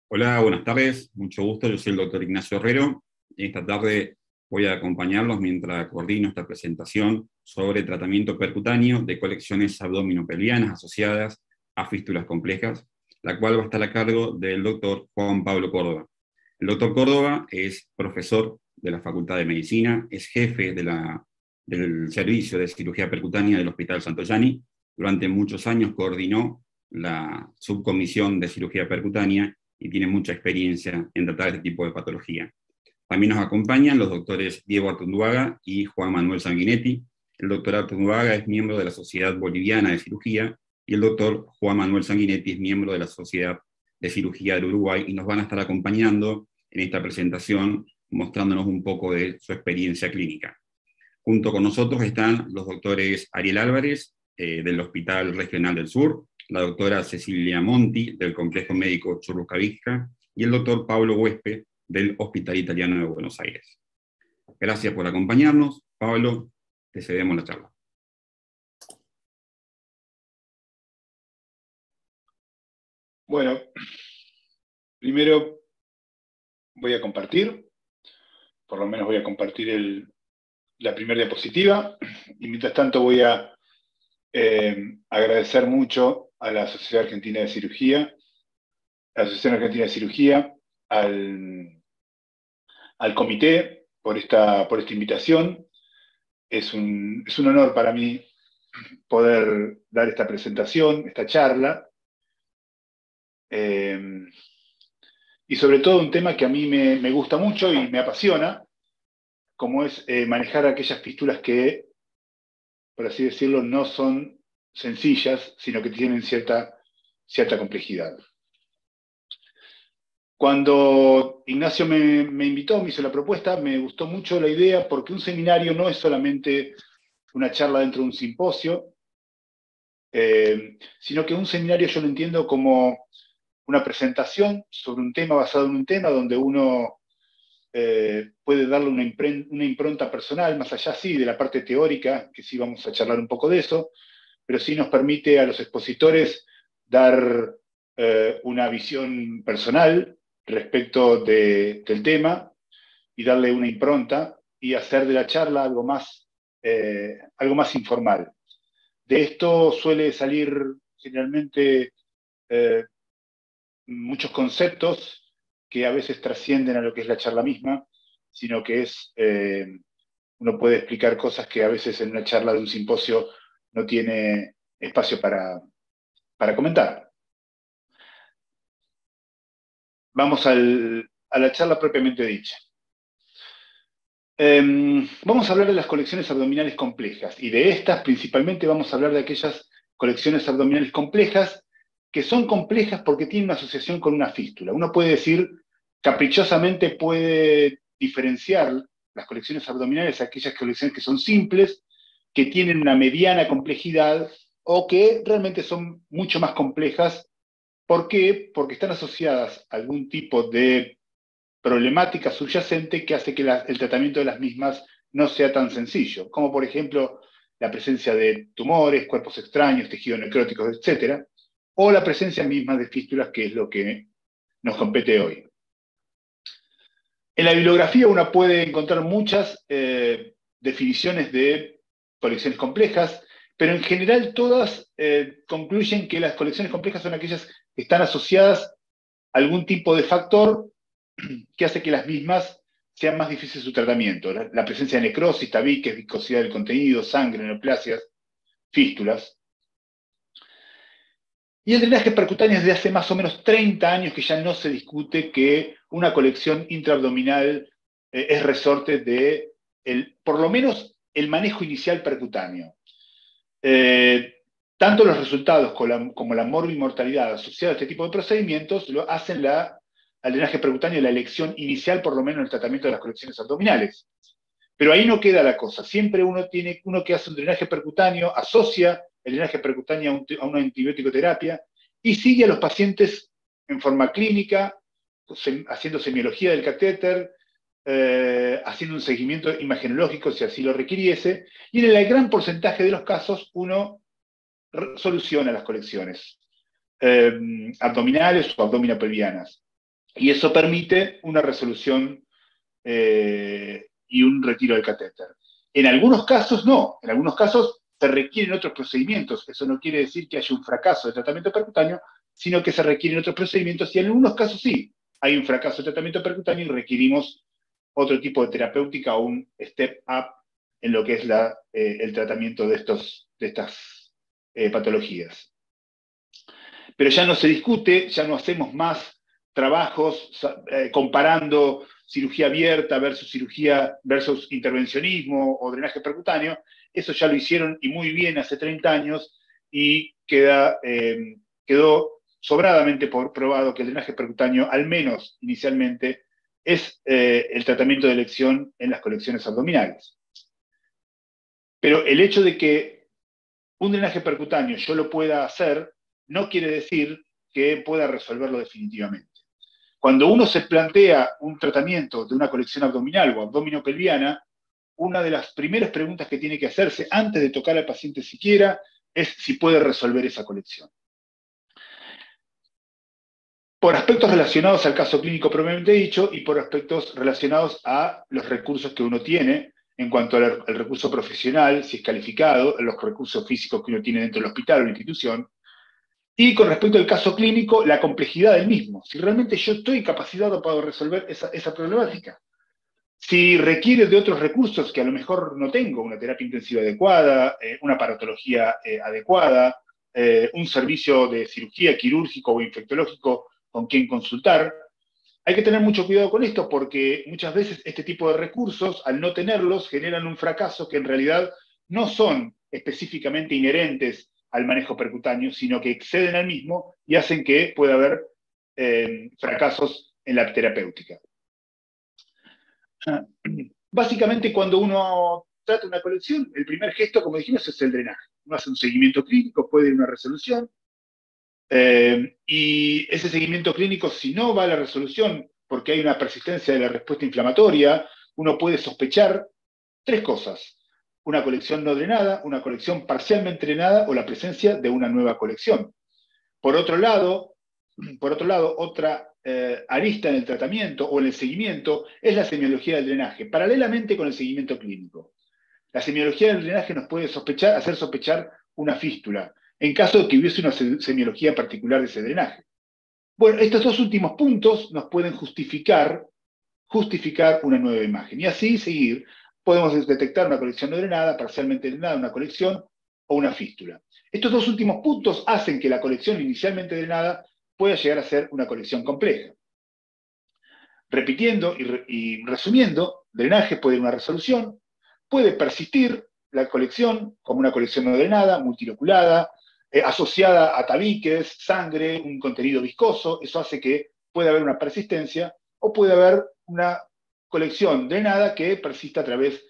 Hola, buenas tardes, mucho gusto, yo soy el doctor Ignacio Herrero, y esta tarde voy a acompañarlos mientras coordino esta presentación sobre tratamiento percutáneo de colecciones abdominopelvianas asociadas a fístulas complejas, la cual va a estar a cargo del doctor Juan Pablo Córdoba. El doctor Córdoba es profesor de la Facultad de Medicina, es jefe del Servicio de Cirugía Percutánea del Hospital Santoyani, durante muchos años coordinó la subcomisión de cirugía percutánea y tiene mucha experiencia en tratar este tipo de patología. También nos acompañan los doctores Diego Artunduaga y Juan Manuel Sanguinetti. El doctor Artunduaga es miembro de la Sociedad Boliviana de Cirugía y el doctor Juan Manuel Sanguinetti es miembro de la Sociedad de Cirugía del Uruguay y nos van a estar acompañando en esta presentación mostrándonos un poco de su experiencia clínica. Junto con nosotros están los doctores Ariel Álvarez, del Hospital Regional del Sur, la doctora Cecilia Monti, del Complejo Médico Churruscavisca, y el doctor Pablo Huespe, del Hospital Italiano de Buenos Aires. Gracias por acompañarnos. Pablo, te cedemos la charla. Bueno, primero voy a compartir, por lo menos voy a compartir la primera diapositiva, y mientras tanto voy a agradecer mucho a la Sociedad Argentina de Cirugía, a la Asociación Argentina de Cirugía, al comité por esta invitación. Es un honor para mí poder dar esta presentación, esta charla, y sobre todo un tema que a mí me gusta mucho y me apasiona, como es manejar aquellas fístulas que, por así decirlo, no son sencillas, sino que tienen cierta complejidad. Cuando Ignacio me invitó, me hizo la propuesta, me gustó mucho la idea, porque un seminario no es solamente una charla dentro de un simposio, sino que un seminario yo lo entiendo como una presentación sobre un tema basado en un tema donde uno puede darle una impronta personal, más allá sí de la parte teórica, que sí vamos a charlar un poco de eso, pero sí nos permite a los expositores dar una visión personal respecto del tema y darle una impronta y hacer de la charla algo más informal. De esto suele salir generalmente muchos conceptos que a veces trascienden a lo que es la charla misma, sino que uno puede explicar cosas que a veces en una charla de un simposio no tiene espacio para comentar. Vamos a la charla propiamente dicha. Vamos a hablar de las colecciones abdominales complejas, y de estas principalmente vamos a hablar de aquellas colecciones abdominales complejas que son complejas porque tienen una asociación con una fístula. Uno puede decir, caprichosamente puede diferenciar las colecciones abdominales a aquellas colecciones que son simples, que tienen una mediana complejidad, o que realmente son mucho más complejas. ¿Por qué? Porque están asociadas a algún tipo de problemática subyacente que hace que el tratamiento de las mismas no sea tan sencillo, como por ejemplo la presencia de tumores, cuerpos extraños, tejidos necróticos, etc., o la presencia misma de fístulas, que es lo que nos compete hoy. En la bibliografía uno puede encontrar muchas definiciones de colecciones complejas, pero en general todas concluyen que las colecciones complejas son aquellas que están asociadas a algún tipo de factor que hace que las mismas sean más difíciles su tratamiento. La presencia de necrosis, tabiques, viscosidad del contenido, sangre, neoplasias, fístulas. Y el drenaje percutáneo es de hace más o menos 30 años que ya no se discute que una colección intraabdominal es resorte de, por lo menos, el manejo inicial percutáneo. Tanto los resultados como la morbimortalidad asociada a este tipo de procedimientos lo hacen al drenaje percutáneo la elección inicial, por lo menos en el tratamiento de las colecciones abdominales. Pero ahí no queda la cosa. Siempre uno que hace un drenaje percutáneo asocia el drenaje percutáneo a una antibiótico terapia y sigue a los pacientes en forma clínica, haciendo semiología del catéter, haciendo un seguimiento imagenológico si así lo requiriese, y en el gran porcentaje de los casos uno soluciona las colecciones abdominales o abdominopelvianas. y eso permite una resolución y un retiro del catéter. En algunos casos no, en algunos casos se requieren otros procedimientos. Eso no quiere decir que haya un fracaso de tratamiento percutáneo, sino que se requieren otros procedimientos, y en algunos casos sí, hay un fracaso de tratamiento percutáneo y requerimos otro tipo de terapéutica o un step up en lo que es el tratamiento de estas patologías. Pero ya no se discute, ya no hacemos más trabajos comparando cirugía abierta versus intervencionismo o drenaje percutáneo. Eso ya lo hicieron y muy bien hace 30 años y quedó sobradamente probado que el drenaje percutáneo, al menos inicialmente, es el tratamiento de elección en las colecciones abdominales. Pero el hecho de que un drenaje percutáneo yo lo pueda hacer no quiere decir que pueda resolverlo definitivamente. Cuando uno se plantea un tratamiento de una colección abdominal o abdominopelviana, una de las primeras preguntas que tiene que hacerse antes de tocar al paciente siquiera es si puede resolver esa colección. Por aspectos relacionados al caso clínico propiamente dicho y por aspectos relacionados a los recursos que uno tiene en cuanto al recurso profesional, si es calificado, los recursos físicos que uno tiene dentro del hospital o la institución, y con respecto al caso clínico, la complejidad del mismo. Si realmente yo estoy capacitado para resolver esa problemática. Si requiere de otros recursos que a lo mejor no tengo, una terapia intensiva adecuada, una aparatología adecuada, un servicio de cirugía quirúrgico o infectológico con quien consultar, hay que tener mucho cuidado con esto porque muchas veces este tipo de recursos, al no tenerlos, generan un fracaso que en realidad no son específicamente inherentes al manejo percutáneo, sino que exceden al mismo y hacen que pueda haber fracasos en la terapéutica. Básicamente, cuando uno trata una colección, el primer gesto, como dijimos, es el drenaje. Uno hace un seguimiento clínico, puede ir a una resolución, y ese seguimiento clínico, si no va a la resolución porque hay una persistencia de la respuesta inflamatoria, uno puede sospechar tres cosas: una colección no drenada, una colección parcialmente drenada o la presencia de una nueva colección. Por otro lado, otra arista en el tratamiento o en el seguimiento es la semiología del drenaje, paralelamente con el seguimiento clínico. La semiología del drenaje nos puede hacer sospechar una fístula, en caso de que hubiese una semiología particular de ese drenaje. Bueno, estos dos últimos puntos nos pueden justificar una nueva imagen. Y así seguir, podemos detectar una colección no drenada, parcialmente drenada, una colección o una fístula. Estos dos últimos puntos hacen que la colección inicialmente drenada pueda llegar a ser una colección compleja. Repitiendo y resumiendo, drenaje puede ir a una resolución, puede persistir la colección como una colección no drenada, multiloculada, asociada a tabiques, sangre, un contenido viscoso. Eso hace que pueda haber una persistencia, o puede haber una colección drenada que persista a través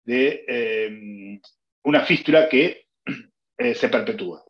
de una fístula que se perpetúa.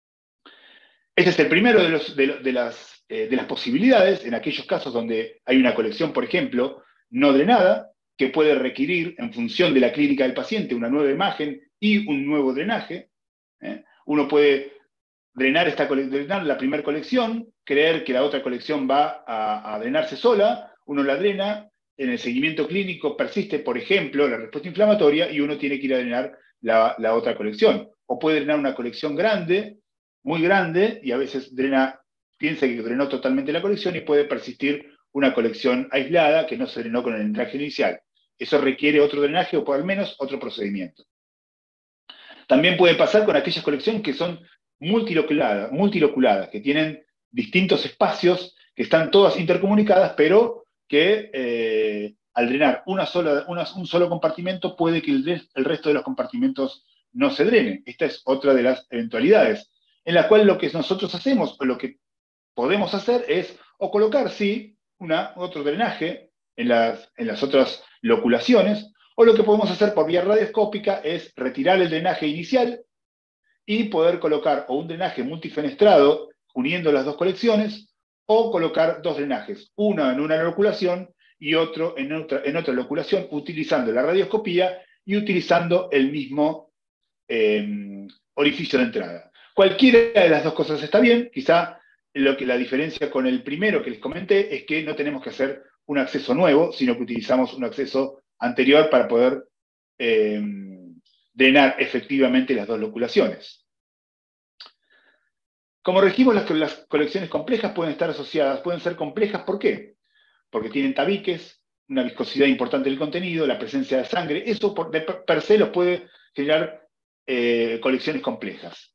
Este es el primero de las posibilidades en aquellos casos donde hay una colección, por ejemplo, no drenada, que puede requerir, en función de la clínica del paciente, una nueva imagen y un nuevo drenaje. Uno puede drenar la primera colección, creer que la otra colección va a drenarse sola, uno la drena, en el seguimiento clínico persiste, por ejemplo, la respuesta inflamatoria y uno tiene que ir a drenar la otra colección. O puede drenar una colección grande, muy grande, y a veces piensa que drenó totalmente la colección y puede persistir una colección aislada que no se drenó con el drenaje inicial. Eso requiere otro drenaje o por al menos otro procedimiento. También puede pasar con aquellas colecciones que son multiloculadas, que tienen distintos espacios, que están todas intercomunicadas, pero que al drenar un solo compartimento puede que el resto de los compartimentos no se drenen. Esta es otra de las eventualidades, en la cual lo que nosotros hacemos, o lo que podemos hacer, es o colocar, sí, otro drenaje en las otras loculaciones, o lo que podemos hacer por vía radioscópica es retirar el drenaje inicial y poder colocar o un drenaje multifenestrado uniendo las dos colecciones, o colocar dos drenajes, uno en una loculación y otro en otra loculación, utilizando la radioscopía y utilizando el mismo orificio de entrada. Cualquiera de las dos cosas está bien. Quizá la diferencia con el primero que les comenté es que no tenemos que hacer un acceso nuevo, sino que utilizamos un acceso anterior para poder drenar efectivamente las dos loculaciones. Como dijimos, las colecciones complejas pueden estar asociadas, pueden ser complejas, ¿por qué? Porque tienen tabiques, una viscosidad importante del contenido, la presencia de sangre, eso per se los puede generar colecciones complejas.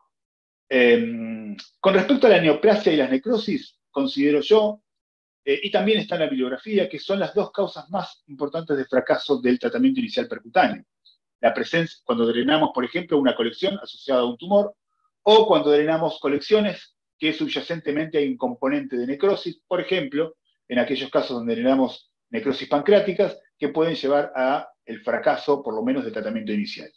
Con respecto a la neoplasia y las necrosis, considero yo, y también está en la bibliografía, que son las dos causas más importantes de fracaso del tratamiento inicial percutáneo. La presencia, cuando drenamos, por ejemplo, una colección asociada a un tumor, o cuando drenamos colecciones que subyacentemente hay un componente de necrosis, por ejemplo, en aquellos casos donde drenamos necrosis pancreáticas, que pueden llevar a el fracaso, por lo menos, del tratamiento inicial.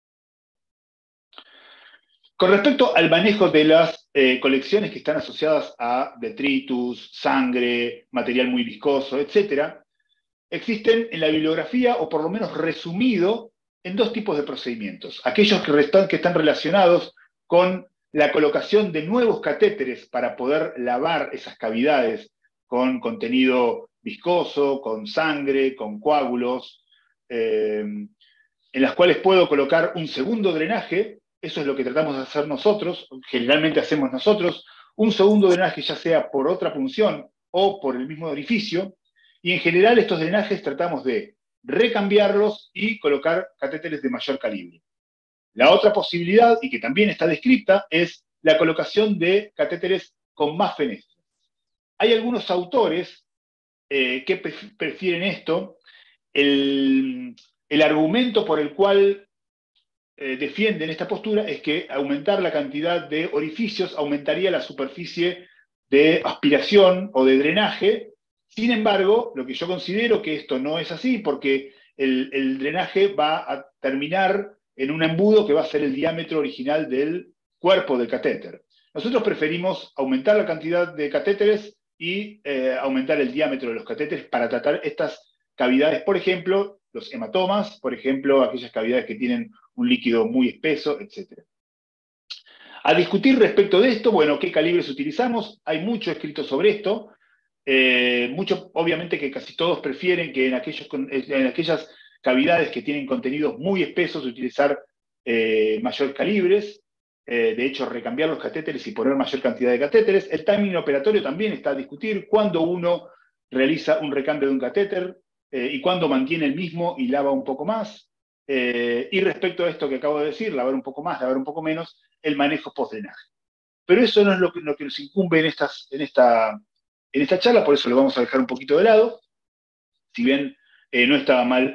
Con respecto al manejo de las colecciones que están asociadas a detritus, sangre, material muy viscoso, etc., existen en la bibliografía, o por lo menos resumido, en dos tipos de procedimientos. Aquellos que están relacionados con la colocación de nuevos catéteres para poder lavar esas cavidades con contenido viscoso, con sangre, con coágulos, en las cuales puedo colocar un segundo drenaje. Eso es lo que tratamos de hacer nosotros, generalmente hacemos nosotros, un segundo drenaje ya sea por otra punción o por el mismo orificio, y en general estos drenajes tratamos de recambiarlos y colocar catéteres de mayor calibre. La otra posibilidad, y que también está descrita, es la colocación de catéteres con más fenestras. Hay algunos autores que prefieren esto. El argumento por el cual defienden esta postura es que aumentar la cantidad de orificios aumentaría la superficie de aspiración o de drenaje. Sin embargo, lo que yo considero que esto no es así, porque el drenaje va a terminar en un embudo que va a ser el diámetro original del cuerpo del catéter. Nosotros preferimos aumentar la cantidad de catéteres y aumentar el diámetro de los catéteres para tratar estas cavidades, por ejemplo, los hematomas, por ejemplo, aquellas cavidades que tienen un líquido muy espeso, etc. A discutir respecto de esto, bueno, ¿qué calibres utilizamos? Hay mucho escrito sobre esto. Obviamente que casi todos prefieren que en aquellas cavidades que tienen contenidos muy espesos utilizar mayor calibres. De hecho, recambiar los catéteres y poner mayor cantidad de catéteres. El timing operatorio también está a discutir. Cuando uno realiza un recambio de un catéter y cuando mantiene el mismo y lava un poco más. Y respecto a esto que acabo de decir, lavar un poco más, lavar un poco menos, el manejo post-drenaje. Pero eso no es lo que nos incumbe en esta charla, por eso lo vamos a dejar un poquito de lado, si bien no estaba mal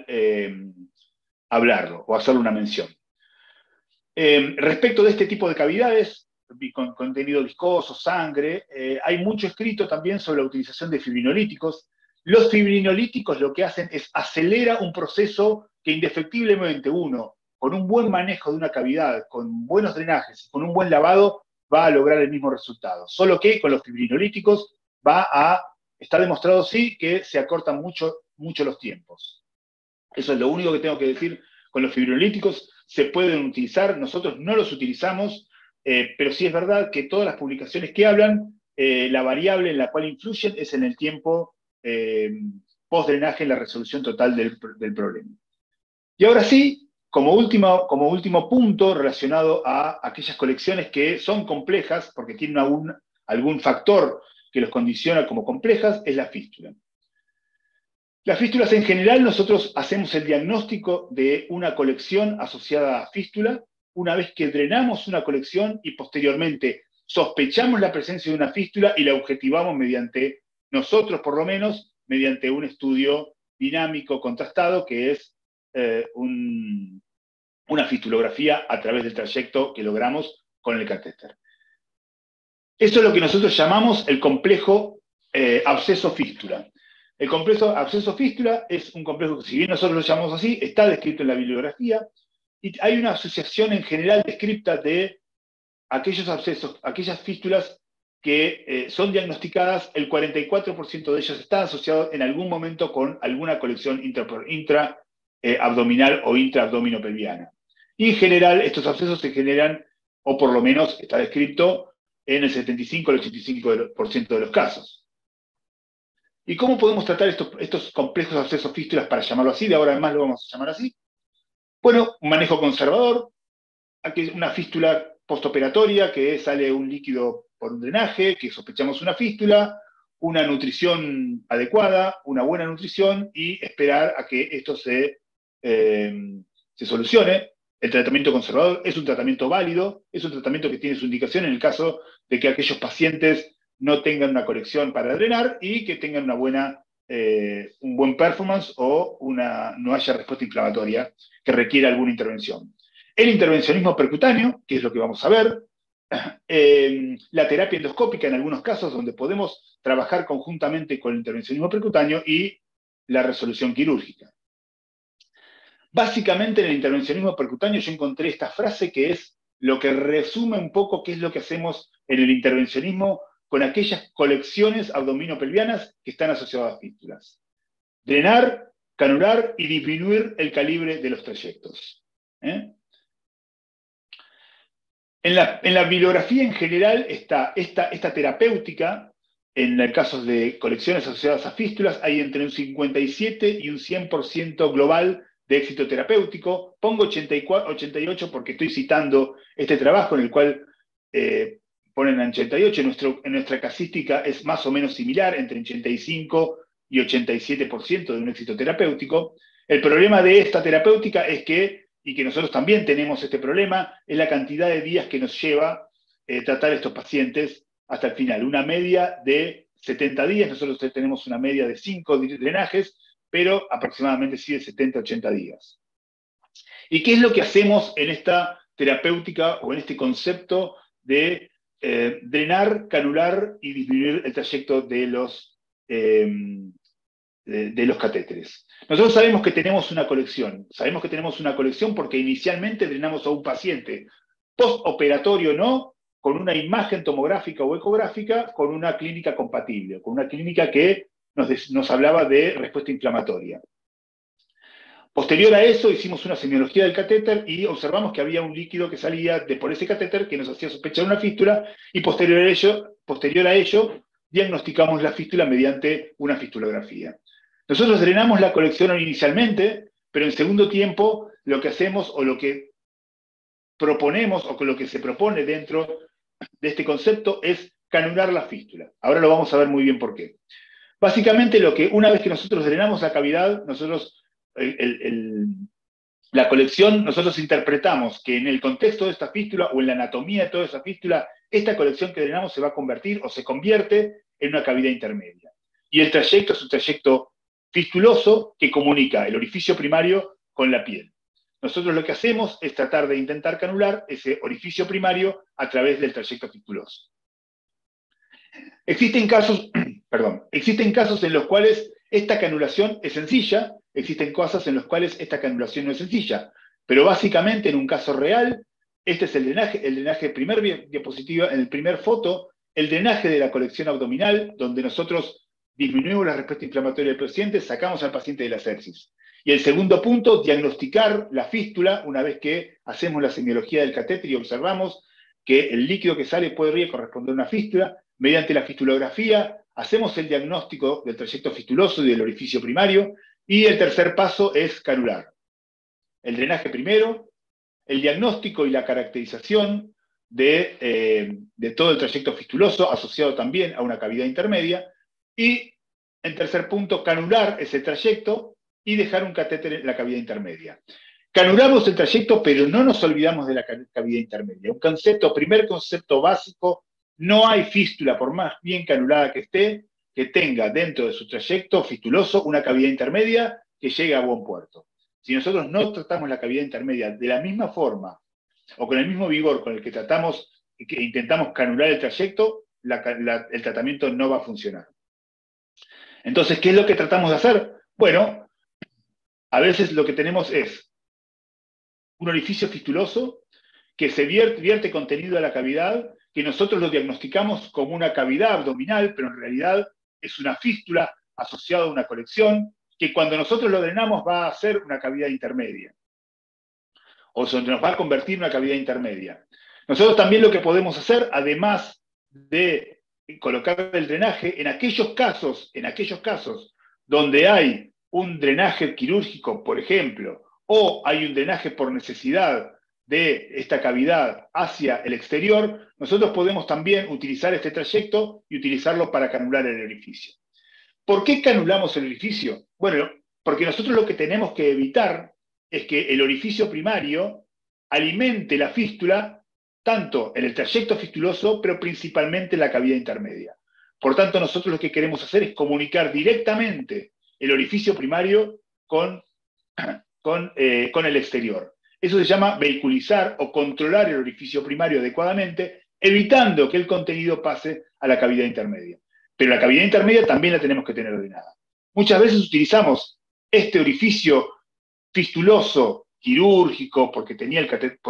hablarlo o hacerle una mención. Respecto de este tipo de cavidades, con contenido viscoso, sangre, hay mucho escrito también sobre la utilización de fibrinolíticos. Los fibrinolíticos lo que hacen es acelerar un proceso que indefectiblemente uno, con un buen manejo de una cavidad, con buenos drenajes, con un buen lavado, va a lograr el mismo resultado. Solo que con los fibrinolíticos está demostrado sí que se acortan mucho los tiempos. Eso es lo único que tengo que decir con los fibrinolíticos. Se pueden utilizar, nosotros no los utilizamos, pero sí es verdad que todas las publicaciones que hablan, la variable en la cual influyen es en el tiempo post-drenaje en la resolución total del problema. Y ahora sí, como último punto relacionado a aquellas colecciones que son complejas, porque tienen algún factor que los condiciona como complejas, es la fístula. Las fístulas en general, nosotros hacemos el diagnóstico de una colección asociada a fístula una vez que drenamos una colección y posteriormente sospechamos la presencia de una fístula y la objetivamos mediante, nosotros por lo menos, mediante un estudio dinámico contrastado que es una fistulografía a través del trayecto que logramos con el catéter. Eso es lo que nosotros llamamos el complejo absceso-fístula. El complejo absceso-fístula es un complejo que, si bien nosotros lo llamamos así, está descrito en la bibliografía, y hay una asociación en general descripta de aquellos abscesos, aquellas fístulas que son diagnosticadas, el 44% de ellas está asociado en algún momento con alguna colección intraabdominal o intraabdominopelviana. Y en general, estos abscesos se generan, o por lo menos está descrito, en el 75 al 85% de los casos. ¿Y cómo podemos tratar estos complejos abscesos fístulas, para llamarlo así? De ahora en más lo vamos a llamar así. Bueno, un manejo conservador, aquí una fístula postoperatoria, que sale un líquido por un drenaje, que sospechamos una fístula, una nutrición adecuada, una buena nutrición, y esperar a que esto se solucione. El tratamiento conservador es un tratamiento válido, es un tratamiento que tiene su indicación en el caso de que aquellos pacientes no tengan una colección para drenar y que tengan un buen performance o no haya respuesta inflamatoria que requiera alguna intervención. El intervencionismo percutáneo, que es lo que vamos a ver, la terapia endoscópica en algunos casos, donde podemos trabajar conjuntamente con el intervencionismo percutáneo, y la resolución quirúrgica. Básicamente en el intervencionismo percutáneo yo encontré esta frase que es lo que resume un poco qué es lo que hacemos en el intervencionismo con aquellas colecciones abdominopelvianas que están asociadas a fístulas. Drenar, canular y disminuir el calibre de los trayectos. En la bibliografía en general está esta terapéutica. En el caso de colecciones asociadas a fístulas hay entre un 57 y un 100% global de éxito terapéutico. Pongo 88 porque estoy citando este trabajo en el cual ponen a 88. En nuestra casística es más o menos similar, entre 85 y 87% de un éxito terapéutico. El problema de esta terapéutica es y que nosotros también tenemos este problema, es la cantidad de días que nos lleva tratar a estos pacientes hasta el final. Una media de 70 días, nosotros tenemos una media de 5 drenajes, pero aproximadamente sí de 70 a 80 días. ¿Y qué es lo que hacemos en esta terapéutica o en este concepto de drenar, canular y disminuir el trayecto de los catéteres? Nosotros sabemos que tenemos una colección. Sabemos que tenemos una colección porque inicialmente drenamos a un paciente postoperatorio, no, con una imagen tomográfica o ecográfica, con una clínica compatible, con una clínica que nos hablaba de respuesta inflamatoria. Posterior a eso hicimos una semiología del catéter y observamos que había un líquido que salía por ese catéter que nos hacía sospechar una fístula, y posterior a ello diagnosticamos la fístula mediante una fistulografía. Nosotros drenamos la colección inicialmente, pero en segundo tiempo lo que hacemos, o lo que proponemos, o lo que se propone dentro de este concepto, es canular la fístula. Ahora lo vamos a ver muy bien por qué. Básicamente una vez que nosotros drenamos la cavidad, la colección, nosotros interpretamos que en el contexto de esta fístula o en la anatomía de toda esa fístula, esta colección que drenamos se va a convertir o se convierte en una cavidad intermedia. Y el trayecto es un trayecto fistuloso que comunica el orificio primario con la piel. Nosotros lo que hacemos es tratar de intentar canular ese orificio primario a través del trayecto fistuloso. Existen casos en los cuales esta canulación es sencilla, existen casos en los cuales esta canulación no es sencilla, pero básicamente en un caso real, este es el drenaje primer diapositiva, en el primer foto, el drenaje de la colección abdominal, donde nosotros disminuimos la respuesta inflamatoria del paciente, sacamos al paciente de la sepsis. Y el segundo punto, diagnosticar la fístula, una vez que hacemos la semiología del catéter y observamos que el líquido que sale podría corresponder a una fístula. Mediante la fistulografía hacemos el diagnóstico del trayecto fistuloso y del orificio primario, y el tercer paso es canular. El drenaje primero, el diagnóstico y la caracterización de todo el trayecto fistuloso, asociado también a una cavidad intermedia, y en tercer punto, canular ese trayecto y dejar un catéter en la cavidad intermedia. Canulamos el trayecto, pero no nos olvidamos de la cavidad intermedia. Primer concepto básico: no hay fístula, por más bien canulada que esté, que tenga dentro de su trayecto fistuloso una cavidad intermedia que llegue a buen puerto. Si nosotros no tratamos la cavidad intermedia de la misma forma o con el mismo vigor con el que intentamos canular el trayecto, el tratamiento no va a funcionar. Entonces, ¿qué es lo que tratamos de hacer? Bueno, a veces lo que tenemos es un orificio fistuloso que se vierte contenido a la cavidad, que nosotros lo diagnosticamos como una cavidad abdominal, pero en realidad es una fístula asociada a una colección, que cuando nosotros lo drenamos va a ser una cavidad intermedia, o se nos va a convertir en una cavidad intermedia. Nosotros también lo que podemos hacer, además de colocar el drenaje en aquellos casos donde hay un drenaje quirúrgico, por ejemplo, o hay un drenaje por necesidad de esta cavidad hacia el exterior, nosotros podemos también utilizar este trayecto y utilizarlo para canular el orificio. ¿Por qué canulamos el orificio? Bueno, porque nosotros lo que tenemos que evitar es que el orificio primario alimente la fístula tanto en el trayecto fistuloso, pero principalmente en la cavidad intermedia. Por tanto, nosotros lo que queremos hacer es comunicar directamente el orificio primario con el exterior. Eso se llama vehiculizar o controlar el orificio primario adecuadamente, evitando que el contenido pase a la cavidad intermedia. Pero la cavidad intermedia también la tenemos que tener ordenada. Muchas veces utilizamos este orificio fistuloso, quirúrgico, porque tenía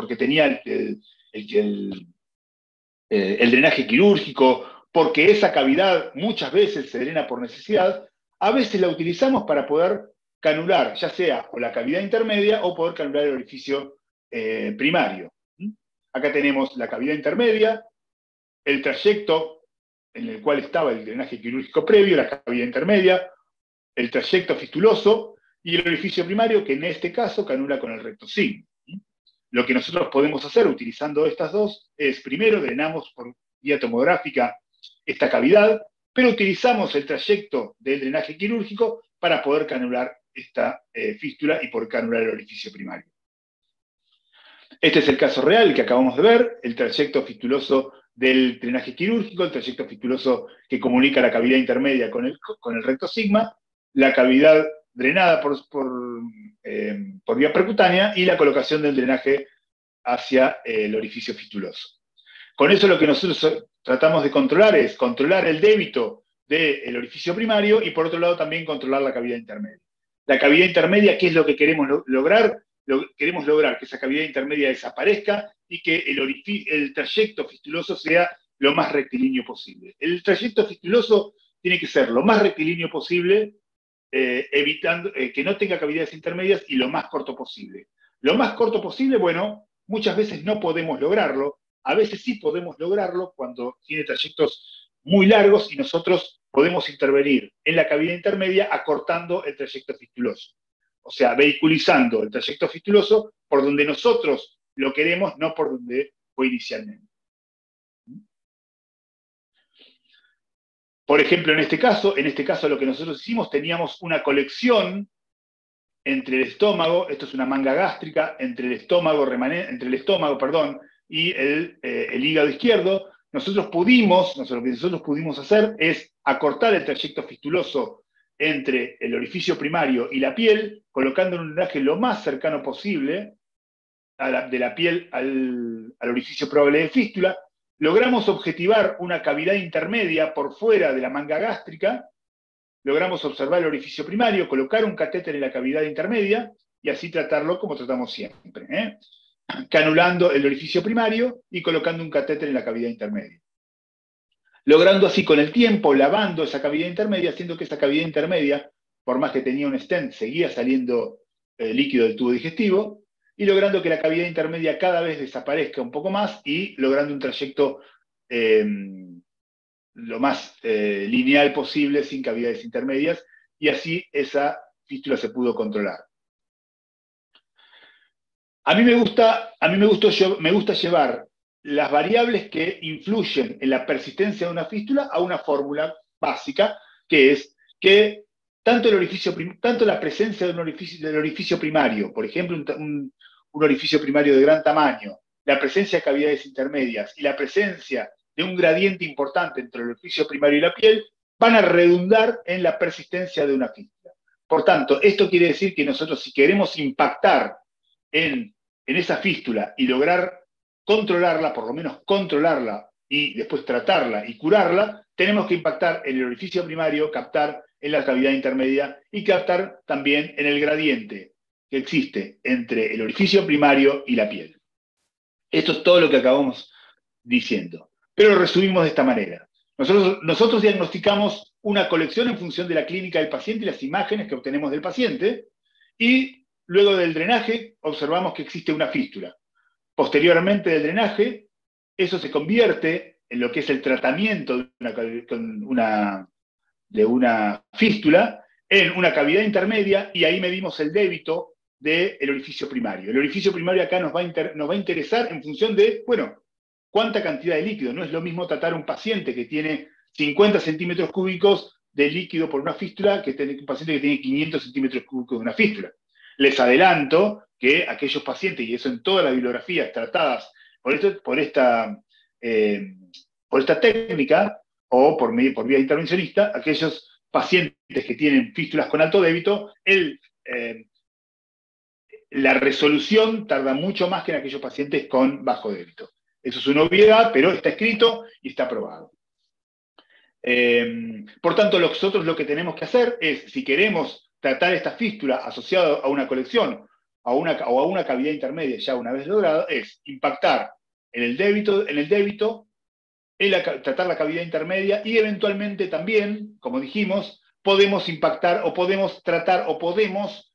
el drenaje quirúrgico, porque esa cavidad muchas veces se drena por necesidad, a veces la utilizamos para poder canular, ya sea o la cavidad intermedia o poder canular el orificio primario. Acá tenemos la cavidad intermedia, el trayecto en el cual estaba el drenaje quirúrgico previo, la cavidad intermedia, el trayecto fistuloso y el orificio primario, que en este caso canula con el recto sigma. Lo que nosotros podemos hacer utilizando estas dos es, primero, drenamos por vía tomográfica esta cavidad, pero utilizamos el trayecto del drenaje quirúrgico para poder canular esta fístula y poder canular el orificio primario. Este es el caso real que acabamos de ver, el trayecto fistuloso del drenaje quirúrgico, el trayecto fistuloso que comunica la cavidad intermedia con el recto sigma, la cavidad drenada por vía percutánea y la colocación del drenaje hacia el orificio fistuloso. Con eso lo que nosotros tratamos de controlar es controlar el débito del orificio primario y por otro lado también controlar la cavidad intermedia. La cavidad intermedia, ¿qué es lo que queremos lograr? Queremos lograr que esa cavidad intermedia desaparezca y que el trayecto fistuloso sea lo más rectilíneo posible. El trayecto fistuloso tiene que ser lo más rectilíneo posible, evitando que no tenga cavidades intermedias y lo más corto posible. Lo más corto posible, bueno, muchas veces no podemos lograrlo, a veces sí podemos lograrlo cuando tiene trayectos muy largos y nosotros podemos intervenir en la cavidad intermedia acortando el trayecto fistuloso. O sea, vehiculizando el trayecto fistuloso por donde nosotros lo queremos, no por donde fue inicialmente. Por ejemplo, en este caso lo que nosotros hicimos, teníamos una colección entre el estómago, esto es una manga gástrica, entre el estómago y el hígado izquierdo. Lo que nosotros pudimos hacer es acortar el trayecto fistuloso entre el orificio primario y la piel, colocando un drenaje lo más cercano posible de la piel al orificio probable de fístula. Logramos objetivar una cavidad intermedia por fuera de la manga gástrica, logramos observar el orificio primario, colocar un catéter en la cavidad intermedia y así tratarlo como tratamos siempre, canulando el orificio primario y colocando un catéter en la cavidad intermedia. Logrando así con el tiempo, lavando esa cavidad intermedia, haciendo que esa cavidad intermedia, por más que tenía un stent, seguía saliendo líquido del tubo digestivo, y logrando que la cavidad intermedia cada vez desaparezca un poco más y logrando un trayecto lo más lineal posible, sin cavidades intermedias, y así esa fístula se pudo controlar. A mí me gusta llevar las variables que influyen en la persistencia de una fístula a una fórmula básica, que es que tanto la presencia del orificio primario, por ejemplo, un orificio primario de gran tamaño, la presencia de cavidades intermedias y la presencia de un gradiente importante entre el orificio primario y la piel, van a redundar en la persistencia de una fístula. Por tanto, esto quiere decir que nosotros, si queremos impactar en esa fístula y lograr controlarla, por lo menos controlarla y después tratarla y curarla, tenemos que impactar en el orificio primario, captar en la cavidad intermedia y captar también en el gradiente que existe entre el orificio primario y la piel. Esto es todo lo que acabamos diciendo. Pero lo resumimos de esta manera. Nosotros diagnosticamos una colección en función de la clínica del paciente y las imágenes que obtenemos del paciente, y luego del drenaje observamos que existe una fístula. Posteriormente del drenaje, eso se convierte en lo que es el tratamiento de una fístula en una cavidad intermedia, y ahí medimos el débito del orificio primario. El orificio primario acá nos va a interesar en función de, bueno, cuánta cantidad de líquido. No es lo mismo tratar a un paciente que tiene 50 centímetros cúbicos de líquido por una fístula que un paciente que tiene 500 centímetros cúbicos de una fístula. Les adelanto que aquellos pacientes, y eso en todas las bibliografías tratadas por esta técnica, o por vía intervencionista, aquellos pacientes que tienen fístulas con alto débito, la resolución tarda mucho más que en aquellos pacientes con bajo débito. Eso es una obviedad, pero está escrito y está probado. Por tanto, nosotros lo que tenemos que hacer es, si queremos tratar esta fístula asociada a una colección o a una cavidad intermedia ya una vez lograda, es impactar en el débito, tratar la cavidad intermedia, y eventualmente también, como dijimos, podemos impactar o podemos tratar o podemos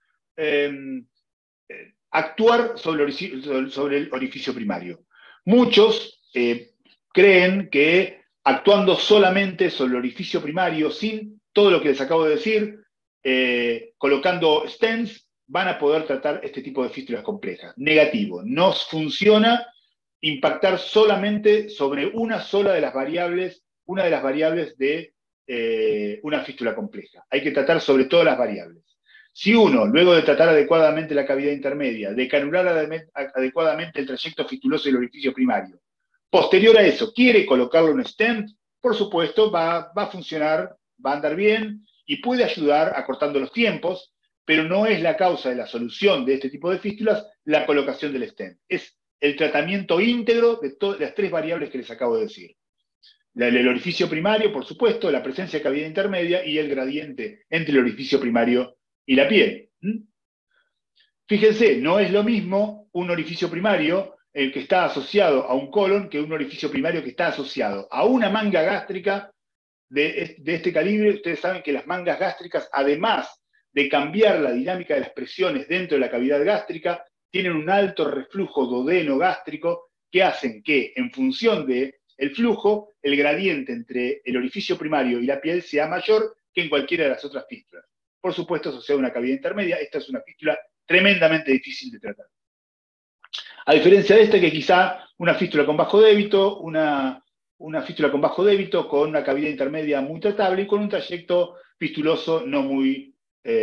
actuar sobre el orificio primario. Muchos creen que actuando solamente sobre el orificio primario, sin todo lo que les acabo de decir, colocando stents, van a poder tratar este tipo de fístulas complejas. Negativo, no funciona impactar solamente sobre una de las variables de una fístula compleja. Hay que tratar sobre todas las variables. Si uno, luego de tratar adecuadamente la cavidad intermedia, de canular adecuadamente el trayecto fistuloso del orificio primario, posterior a eso quiere colocarle un stent, por supuesto va a funcionar, va a andar bien y puede ayudar acortando los tiempos, pero no es la causa de la solución de este tipo de fístulas la colocación del stent. Es el tratamiento íntegro de las tres variables que les acabo de decir. El orificio primario, por supuesto, la presencia de cavidad intermedia y el gradiente entre el orificio primario y la piel. Fíjense, no es lo mismo un orificio primario el que está asociado a un colon que un orificio primario que está asociado a una manga gástrica de este calibre. Ustedes saben que las mangas gástricas, además de cambiar la dinámica de las presiones dentro de la cavidad gástrica, tienen un alto reflujo duodeno gástrico que hacen que, en función del flujo, el gradiente entre el orificio primario y la piel sea mayor que en cualquiera de las otras fístulas. Por supuesto, asociado a una cavidad intermedia, esta es una fístula tremendamente difícil de tratar. A diferencia de esta, que quizá una fístula con bajo débito, una fístula con bajo débito, con una cavidad intermedia muy tratable y con un trayecto fistuloso no muy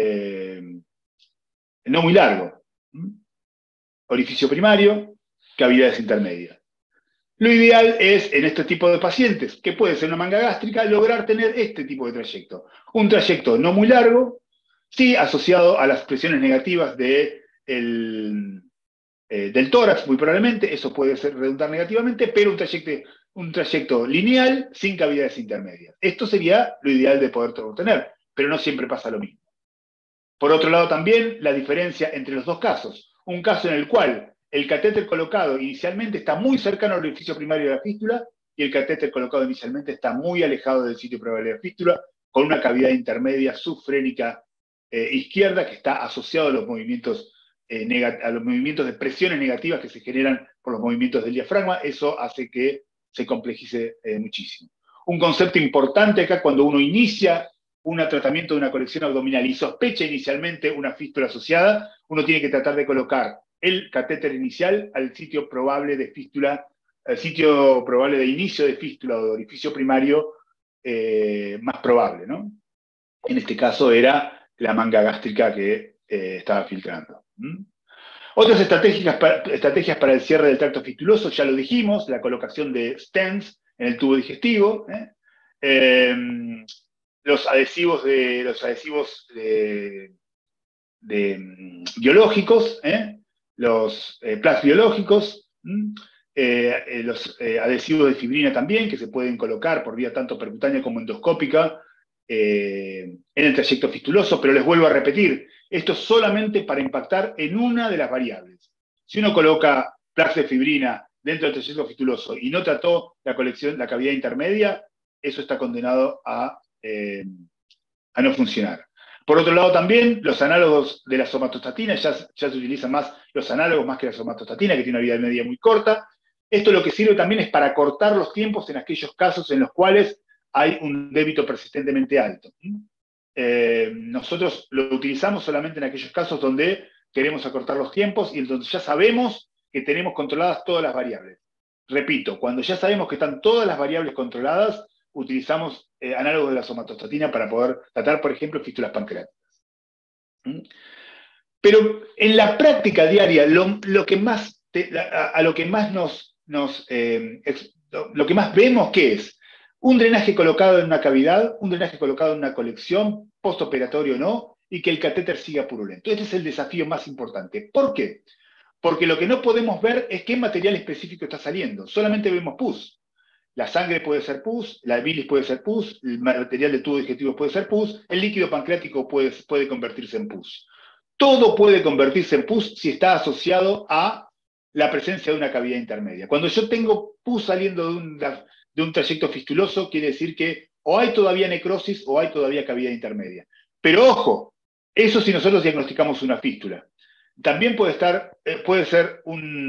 largo. Orificio primario, cavidades intermedias. Lo ideal es, en este tipo de pacientes, que puede ser una manga gástrica, lograr tener este tipo de trayecto. Un trayecto no muy largo, sí asociado a las presiones negativas del tórax, muy probablemente, eso puede redundar negativamente, pero un trayecto lineal sin cavidades intermedias. Esto sería lo ideal de poder obtener, pero no siempre pasa lo mismo. Por otro lado también, la diferencia entre los dos casos. Un caso en el cual el catéter colocado inicialmente está muy cercano al orificio primario de la fístula y el catéter colocado inicialmente está muy alejado del sitio probable de la fístula, con una cavidad intermedia subfrénica izquierda que está asociado a los movimientos de presiones negativas que se generan por los movimientos del diafragma. Eso hace que se complejice muchísimo. Un concepto importante acá, cuando uno inicia un tratamiento de una colección abdominal y sospecha inicialmente una fístula asociada, uno tiene que tratar de colocar el catéter inicial al sitio probable de fístula, al sitio probable de inicio de fístula o de orificio primario más probable, ¿no? En este caso era la manga gástrica que estaba filtrando. Otras estrategias para el cierre del tracto fistuloso, ya lo dijimos, la colocación de stents en el tubo digestivo, los adhesivos biológicos, los plaques biológicos, los adhesivos de fibrina también, que se pueden colocar por vía tanto percutánea como endoscópica en el trayecto fistuloso, pero les vuelvo a repetir, esto es solamente para impactar en una de las variables. Si uno coloca plaques de fibrina dentro del trayecto fistuloso y no trató la cavidad intermedia, eso está condenado a no funcionar. Por otro lado también, los análogos de la somatostatina, ya se utilizan más los análogos más que la somatostatina, que tiene una vida media muy corta, Esto lo que sirve también es para cortar los tiempos en aquellos casos en los cuales hay un débito persistentemente alto. Nosotros lo utilizamos solamente en aquellos casos donde queremos acortar los tiempos y donde ya sabemos que tenemos controladas todas las variables. Repito, cuando ya sabemos que están todas las variables controladas, utilizamos análogos de la somatostatina para poder tratar, por ejemplo, fístulas pancreáticas. Pero en la práctica diaria, lo que más vemos que es un drenaje colocado en una cavidad, un drenaje colocado en una colección, postoperatorio o no, y que el catéter siga purulento. Este es el desafío más importante. ¿Por qué? Porque lo que no podemos ver es qué material específico está saliendo. Solamente vemos pus. La sangre puede ser pus, la bilis puede ser pus, el material de tubo digestivo puede ser pus, el líquido pancreático puede convertirse en pus. Todo puede convertirse en pus si está asociado a la presencia de una cavidad intermedia. Cuando yo tengo pus saliendo de un trayecto fistuloso, quiere decir que o hay todavía necrosis o hay todavía cavidad intermedia. Pero ojo, eso si nosotros diagnosticamos una fístula. También puede ser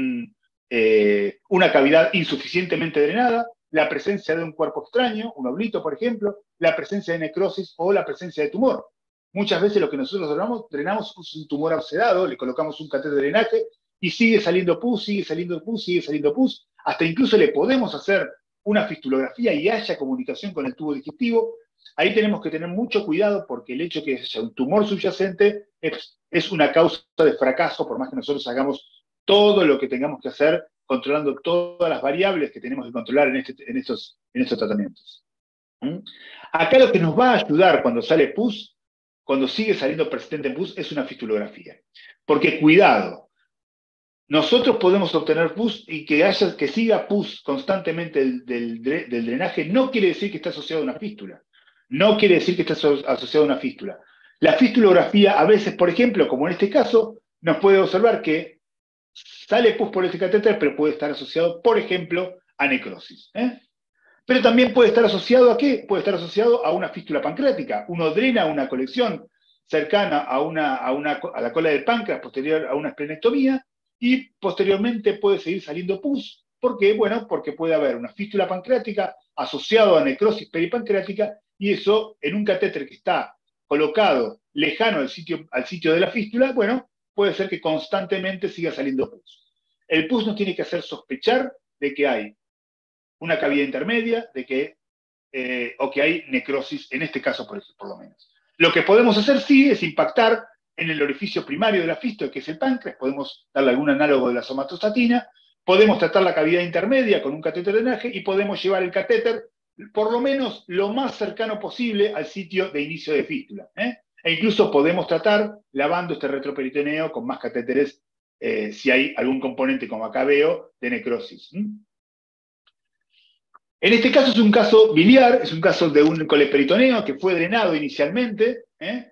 una cavidad insuficientemente drenada, la presencia de un cuerpo extraño, un oblito, por ejemplo, la presencia de necrosis o la presencia de tumor. Muchas veces lo que nosotros drenamos es un tumor abscedado, le colocamos un catéter de drenaje y sigue saliendo pus, sigue saliendo pus, sigue saliendo pus. Hasta incluso le podemos hacer una fistulografía y haya comunicación con el tubo digestivo. Ahí tenemos que tener mucho cuidado porque el hecho de que haya un tumor subyacente es una causa de fracaso, por más que nosotros hagamos todo lo que tengamos que hacer, controlando todas las variables que tenemos que controlar en estos tratamientos. Acá lo que nos va a ayudar cuando sale pus, cuando sigue saliendo persistente en pus, es una fistulografía. Porque cuidado, nosotros podemos obtener pus y que siga pus constantemente del drenaje no quiere decir que está asociado a una fístula. No quiere decir que está asociado a una fístula. La fistulografía a veces, por ejemplo, como en este caso, nos puede observar que sale pus por ese catéter, pero puede estar asociado, por ejemplo, a necrosis. Pero también puede estar asociado ¿a qué? Puede estar asociado a una fístula pancreática. Uno drena una colección cercana a la cola del páncreas, posterior a una esplenectomía, y posteriormente puede seguir saliendo pus. ¿Por qué? Bueno, porque puede haber una fístula pancreática asociada a necrosis peripancreática, y eso en un catéter que está colocado lejano al sitio de la fístula, bueno, puede ser que constantemente siga saliendo pus. El pus nos tiene que hacer sospechar de que hay una cavidad intermedia, o que hay necrosis, en este caso por lo menos. Lo que podemos hacer sí es impactar en el orificio primario de la fístula, que es el páncreas, podemos darle algún análogo de la somatostatina, podemos tratar la cavidad intermedia con un catéter de drenaje y podemos llevar el catéter por lo menos lo más cercano posible al sitio de inicio de fístula. E incluso podemos tratar lavando este retroperitoneo con más catéteres si hay algún componente, como acá veo, de necrosis. En este caso es un caso biliar, es un caso de un coleperitoneo que fue drenado inicialmente,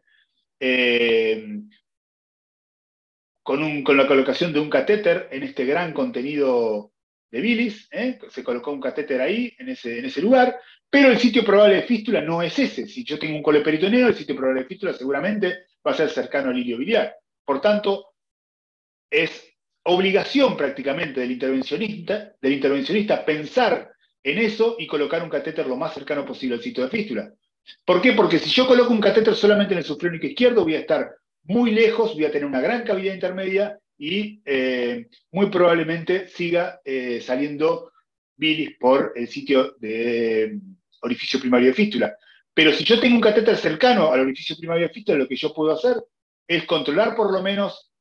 con la colocación de un catéter en este gran contenido de bilis, se colocó un catéter ahí, en ese lugar, pero el sitio probable de fístula no es ese. Si yo tengo un coleperitoneo, el sitio probable de fístula seguramente va a ser cercano al hilio biliar. Por tanto, es obligación prácticamente del intervencionista pensar en eso y colocar un catéter lo más cercano posible al sitio de fístula. ¿Por qué? Porque si yo coloco un catéter solamente en el suflónico izquierdo, voy a estar muy lejos, voy a tener una gran cavidad intermedia y muy probablemente siga saliendo bilis por el sitio de orificio primario de fístula. Pero si yo tengo un catéter cercano al orificio primario de fístula, lo que yo puedo hacer es controlar por lo menos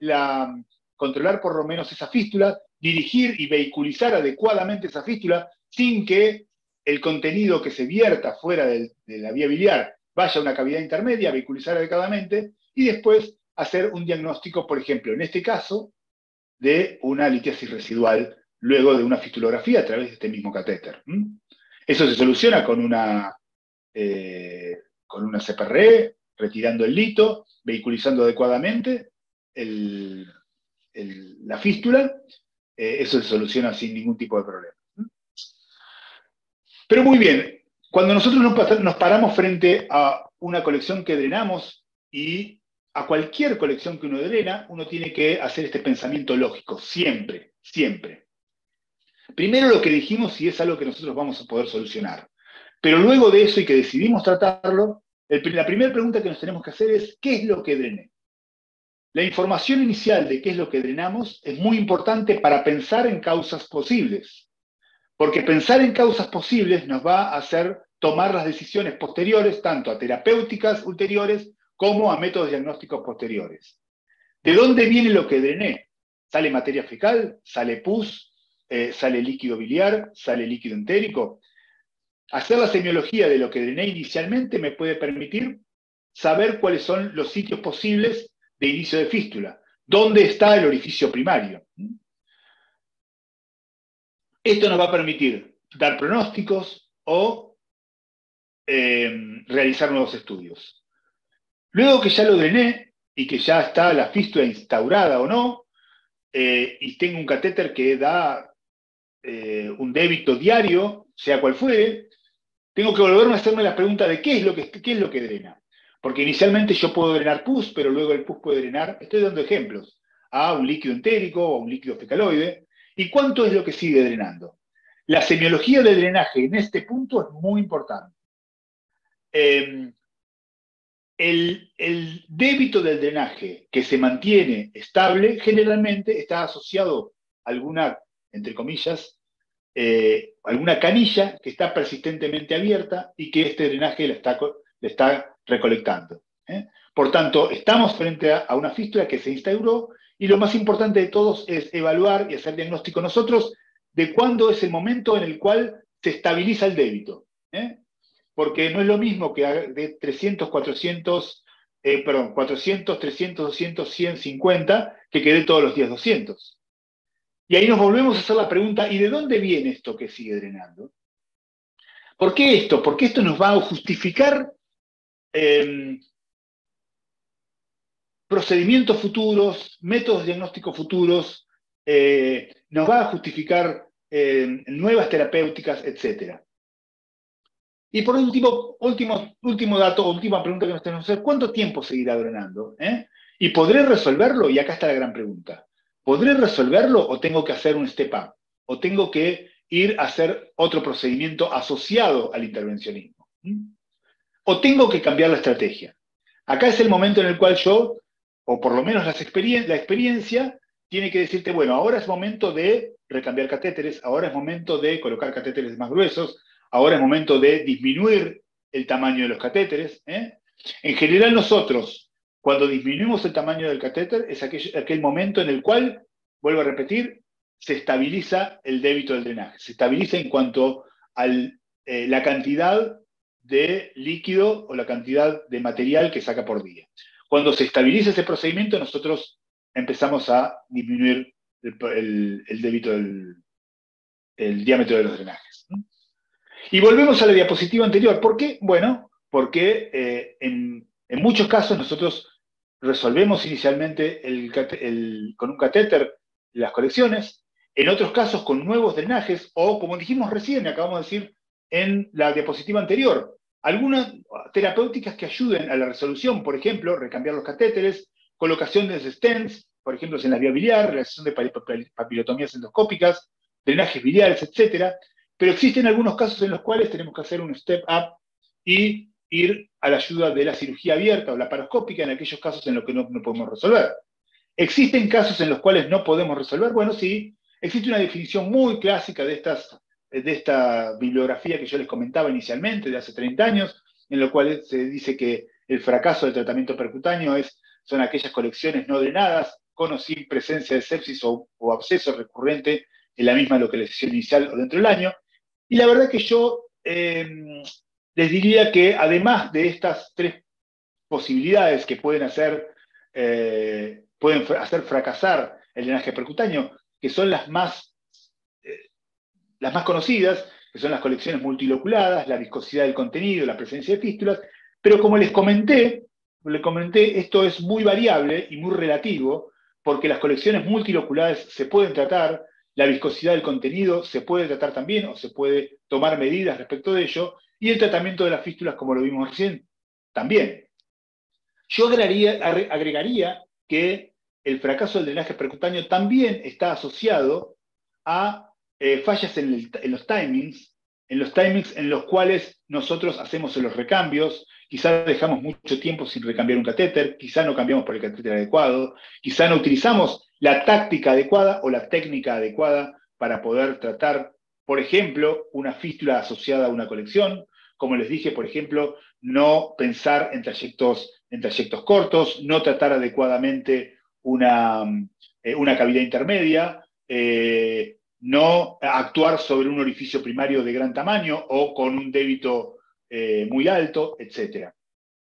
esa fístula, dirigir y vehiculizar adecuadamente esa fístula sin que el contenido que se vierta fuera de la vía biliar vaya a una cavidad intermedia, vehiculizar adecuadamente, y después hacer un diagnóstico, por ejemplo, en este caso, de una litiasis residual luego de una fistulografía a través de este mismo catéter. Eso se soluciona con una CPRE, retirando el lito, vehiculizando adecuadamente la fístula. Eso se soluciona sin ningún tipo de problema. Pero muy bien, cuando nosotros nos paramos frente a una colección que drenamos y a cualquier colección que uno drena, uno tiene que hacer este pensamiento lógico, siempre, siempre. Primero lo que dijimos si es algo que nosotros vamos a poder solucionar. Pero luego de eso y que decidimos tratarlo, la primera pregunta que nos tenemos que hacer es, ¿qué es lo que drené? La información inicial de qué es lo que drenamos es muy importante para pensar en causas posibles, porque pensar en causas posibles nos va a hacer tomar las decisiones posteriores, tanto a terapéuticas ulteriores como a métodos diagnósticos posteriores. ¿De dónde viene lo que drené? ¿Sale materia fecal? ¿Sale pus? ¿Sale líquido biliar? ¿Sale líquido entérico? Hacer la semiología de lo que drené inicialmente me puede permitir saber cuáles son los sitios posibles de inicio de fístula. ¿Dónde está el orificio primario? Esto nos va a permitir dar pronósticos o realizar nuevos estudios. Luego que ya lo drené y que ya está la fístula instaurada o no, y tengo un catéter que da un débito diario, sea cual fuere, tengo que volverme a hacerme la pregunta de qué es lo que drena. Porque inicialmente yo puedo drenar pus, pero luego el pus puede drenar, estoy dando ejemplos, a un líquido entérico o un líquido fecaloide. ¿Y cuánto es lo que sigue drenando? La semiología del drenaje en este punto es muy importante. El débito del drenaje que se mantiene estable generalmente está asociado a alguna, entre comillas, alguna canilla que está persistentemente abierta y que este drenaje le está recolectando. Por tanto, estamos frente a una fístula que se instauró y lo más importante de todos es evaluar y hacer diagnóstico nosotros de cuándo es el momento en el cual se estabiliza el débito. Porque no es lo mismo que de 300, 400, 300, 200, 100, 50, que quede todos los días 200. Y ahí nos volvemos a hacer la pregunta, ¿y de dónde viene esto que sigue drenando? ¿Por qué esto? Porque esto nos va a justificar procedimientos futuros, métodos diagnósticos futuros, nos va a justificar nuevas terapéuticas, etc. Y por último dato, última pregunta que nos tenemos que hacer, ¿cuánto tiempo seguirá drenando? ¿Y podré resolverlo? Y acá está la gran pregunta. ¿Podré resolverlo o tengo que hacer un step up? ¿O tengo que ir a hacer otro procedimiento asociado al intervencionismo? ¿O tengo que cambiar la estrategia? Acá es el momento en el cual yo, o por lo menos la experiencia, tiene que decirte, bueno, ahora es momento de recambiar catéteres, ahora es momento de colocar catéteres más gruesos, ahora es momento de disminuir el tamaño de los catéteres. En general nosotros, cuando disminuimos el tamaño del catéter, es aquel momento en el cual, vuelvo a repetir, se estabiliza el débito del drenaje. Se estabiliza en cuanto a la cantidad de líquido o la cantidad de material que saca por día. Cuando se estabiliza ese procedimiento, nosotros empezamos a disminuir el débito el diámetro de los drenajes. Y volvemos a la diapositiva anterior. ¿Por qué? Bueno, porque en muchos casos nosotros resolvemos inicialmente con un catéter las colecciones, en otros casos con nuevos drenajes, o como dijimos recién, acabamos de decir en la diapositiva anterior, algunas terapéuticas que ayuden a la resolución, por ejemplo, recambiar los catéteres, colocación de stents, por ejemplo, en la vía biliar, realización de papilotomías endoscópicas, drenajes biliares, etc. Pero existen algunos casos en los cuales tenemos que hacer un step up y ir a la ayuda de la cirugía abierta o laparoscópica en aquellos casos en los que no podemos resolver. ¿Existen casos en los cuales no podemos resolver? Bueno, sí. Existe una definición muy clásica de esta bibliografía que yo les comentaba inicialmente, de hace 30 años, en lo cual se dice que el fracaso del tratamiento percutáneo son aquellas colecciones no drenadas, con o sin presencia de sepsis o absceso recurrente en la misma localización inicial o dentro del año. Y la verdad que yo les diría que además de estas tres posibilidades que pueden hacer fracasar el drenaje percutáneo, que son las más conocidas, que son las colecciones multiloculadas, la viscosidad del contenido, la presencia de fístulas, pero como les comenté, esto es muy variable y muy relativo, porque las colecciones multiloculares se pueden tratar, la viscosidad del contenido se puede tratar también, o se puede tomar medidas respecto de ello, y el tratamiento de las fístulas, como lo vimos recién, también. Yo agregaría que el fracaso del drenaje percutáneo también está asociado a fallas en los timings, en los cuales nosotros hacemos los recambios, quizá dejamos mucho tiempo sin recambiar un catéter, quizá no cambiamos por el catéter adecuado, quizá no utilizamos la táctica adecuada o la técnica adecuada para poder tratar, por ejemplo, una fístula asociada a una colección. Como les dije, por ejemplo, no pensar en trayectos cortos, no tratar adecuadamente una cavidad intermedia, no actuar sobre un orificio primario de gran tamaño o con un débito muy alto, etc.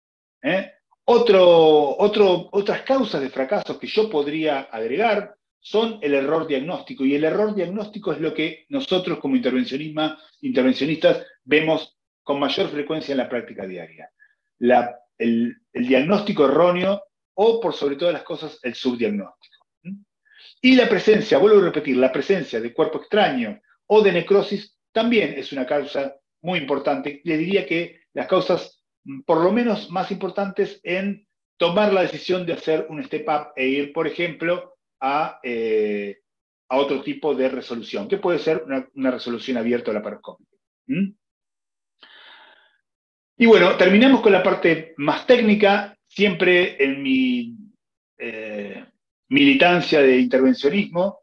Otras causas de fracasos que yo podría agregar son el error diagnóstico, y el error diagnóstico es lo que nosotros como intervencionistas vemos con mayor frecuencia en la práctica diaria. El diagnóstico erróneo o, por sobre todas las cosas, el subdiagnóstico. Y la presencia, vuelvo a repetir, la presencia de cuerpo extraño o de necrosis también es una causa muy importante. Le diría que las causas, por lo menos, más importantes en tomar la decisión de hacer un step up e ir, por ejemplo, a otro tipo de resolución, que puede ser una resolución abierta o laparoscópica. Y bueno, terminamos con la parte más técnica. Siempre en mi militancia del intervencionismo,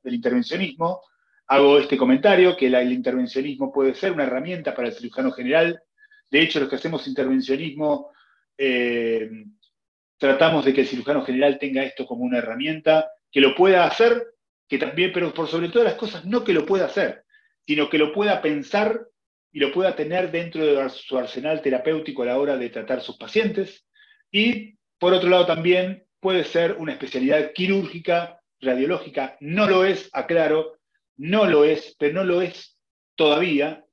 hago este comentario, que el intervencionismo puede ser una herramienta para el cirujano general. De hecho, los que hacemos intervencionismo tratamos de que el cirujano general tenga esto como una herramienta, que lo pueda hacer, que también, pero por sobre todas las cosas, no que lo pueda hacer, sino que lo pueda pensar y lo pueda tener dentro de su arsenal terapéutico a la hora de tratar sus pacientes. Y, por otro lado, también puede ser una especialidad quirúrgica, radiológica. No lo es, aclaro, no lo es, pero no lo es todavía.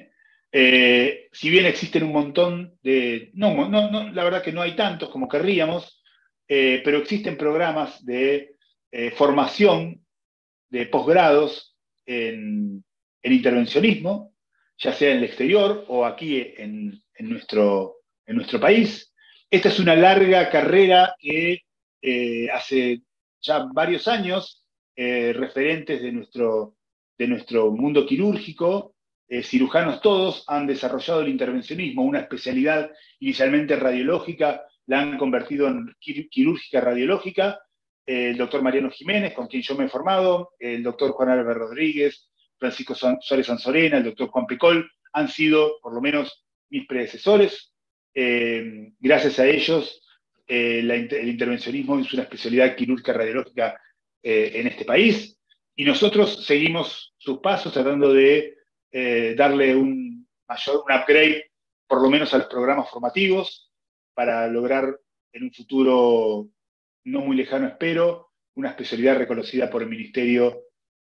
Si bien existen un montón de... No, la verdad que no hay tantos como querríamos, pero existen programas de formación de posgrados en intervencionismo, ya sea en el exterior o aquí en nuestro país. Esta es una larga carrera que hace ya varios años referentes de nuestro mundo quirúrgico, cirujanos todos, han desarrollado el intervencionismo, una especialidad inicialmente radiológica, la han convertido en quirúrgica radiológica. El doctor Mariano Jiménez, con quien yo me he formado, el doctor Juan Álvarez Rodríguez, Francisco Suárez Sanzorena, el doctor Juan Pecol, han sido por lo menos mis predecesores. Gracias a ellos, el intervencionismo es una especialidad quirúrgica radiológica en este país, y nosotros seguimos sus pasos tratando de darle un upgrade, por lo menos a los programas formativos, para lograr en un futuro no muy lejano, espero, una especialidad reconocida por el Ministerio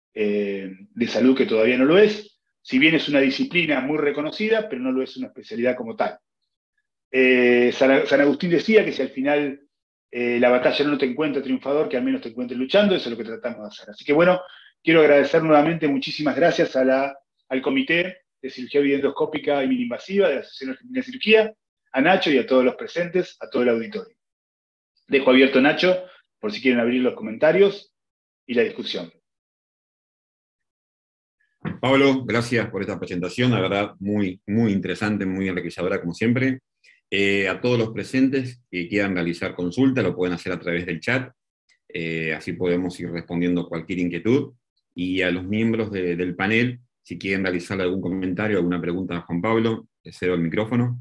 de Salud, que todavía no lo es, si bien es una disciplina muy reconocida, pero no lo es una especialidad como tal. San Agustín decía que si al final la batalla no te encuentra triunfador, que al menos te encuentre luchando. Eso es lo que tratamos de hacer. Así que bueno, quiero agradecer nuevamente, muchísimas gracias al Comité de Cirugía Videoendoscópica y Mini-Invasiva de la Asociación Argentina de Cirugía, a Nacho y a todos los presentes, a todo el auditorio. Dejo abierto, Nacho, por si quieren abrir los comentarios y la discusión. Pablo, gracias por esta presentación, la verdad muy, muy interesante, muy enriquecedora como siempre. A todos los presentes que quieran realizar consulta, lo pueden hacer a través del chat, así podemos ir respondiendo cualquier inquietud. Y a los miembros del panel, si quieren realizar algún comentario, alguna pregunta a Juan Pablo, les cedo el micrófono.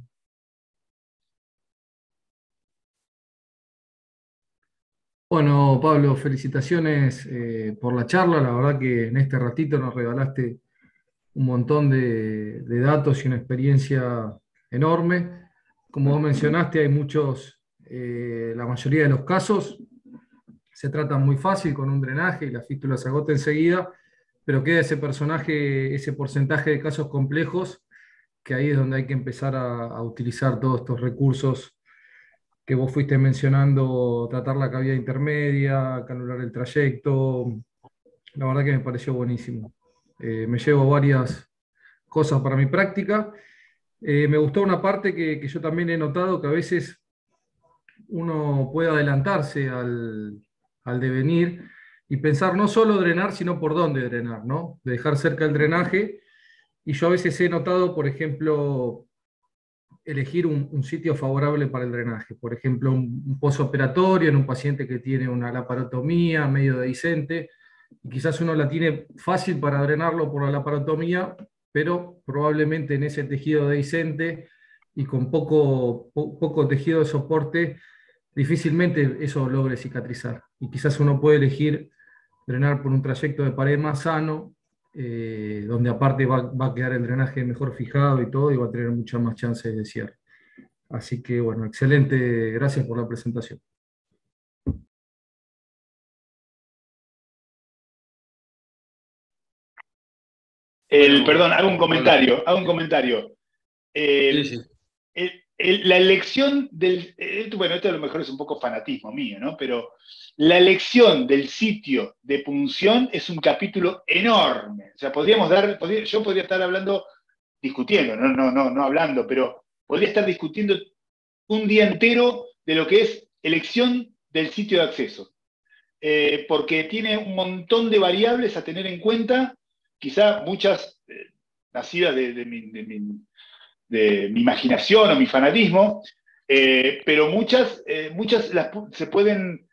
Bueno, Pablo, felicitaciones por la charla. La verdad que en este ratito nos regalaste un montón de datos y una experiencia enorme. Como vos mencionaste, hay la mayoría de los casos se tratan muy fácil con un drenaje y la fístula se agota enseguida, pero queda ese porcentaje de casos complejos, que ahí es donde hay que empezar a utilizar todos estos recursos que vos fuiste mencionando, tratar la cavidad intermedia, canular el trayecto. La verdad que me pareció buenísimo. Me llevo varias cosas para mi práctica. Me gustó una parte que yo también he notado, que a veces uno puede adelantarse al devenir y pensar no solo drenar, sino por dónde drenar, ¿no? De dejar cerca el drenaje. Y yo a veces he notado, por ejemplo, elegir un sitio favorable para el drenaje. Por ejemplo, un postoperatorio en un paciente que tiene una laparotomía medio dehiscente, y quizás uno la tiene fácil para drenarlo por la laparotomía, pero probablemente en ese tejido dehiscente y con poco tejido de soporte, difícilmente eso logre cicatrizar. Y quizás uno puede elegir drenar por un trayecto de pared más sano, donde aparte va a quedar el drenaje mejor fijado y todo, y va a tener muchas más chances de cierre. Así que bueno, excelente, gracias por la presentación. Perdón, hago un comentario. Sí, sí. La elección del... bueno, esto a lo mejor es un poco fanatismo mío, ¿no? Pero la elección del sitio de punción es un capítulo enorme. O sea, yo podría estar discutiendo, no hablando, pero podría estar discutiendo un día entero de lo que es elección del sitio de acceso. Porque tiene un montón de variables a tener en cuenta, quizá muchas nacidas de mi imaginación o mi fanatismo, pero muchas se pueden,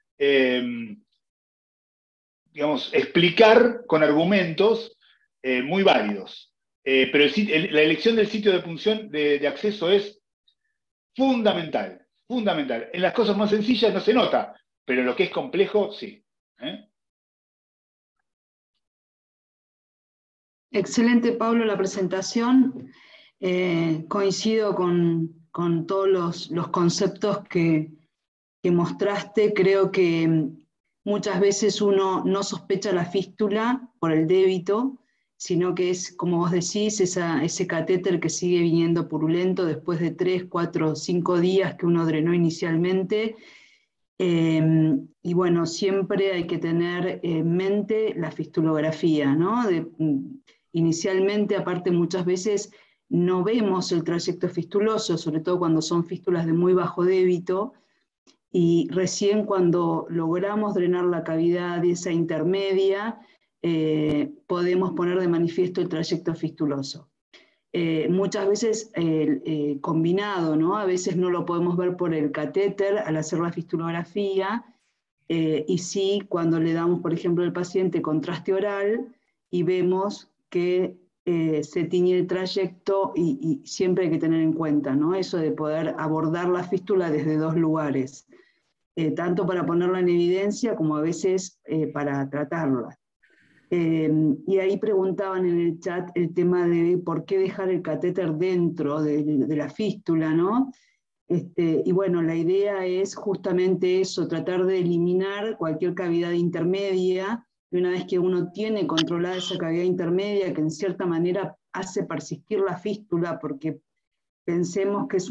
digamos, explicar con argumentos muy válidos. Pero la elección del sitio de punción de acceso es fundamental, fundamental. En las cosas más sencillas no se nota, pero en lo que es complejo, sí. Excelente, Pablo, la presentación. Coincido con todos los conceptos que mostraste. Creo que muchas veces uno no sospecha la fístula por el débito, sino que es, como vos decís, ese catéter que sigue viniendo purulento después de 3, 4, 5 días que uno drenó inicialmente. Y bueno, siempre hay que tener en mente la fistulografía, ¿no? Inicialmente, aparte, muchas veces no vemos el trayecto fistuloso, sobre todo cuando son fístulas de muy bajo débito, y recién cuando logramos drenar la cavidad esa intermedia, podemos poner de manifiesto el trayecto fistuloso. Muchas veces combinado, ¿no? A veces no lo podemos ver por el catéter al hacer la fistulografía, y sí cuando le damos, por ejemplo, al paciente contraste oral y vemos que se tiñe el trayecto, y siempre hay que tener en cuenta, ¿no? Eso de poder abordar la fístula desde dos lugares, tanto para ponerla en evidencia como a veces para tratarla. Y ahí preguntaban en el chat el tema de por qué dejar el catéter dentro de la fístula, ¿no? Y bueno, la idea es justamente eso, tratar de eliminar cualquier cavidad intermedia, y una vez que uno tiene controlada esa cavidad intermedia, que en cierta manera hace persistir la fístula, porque pensemos que es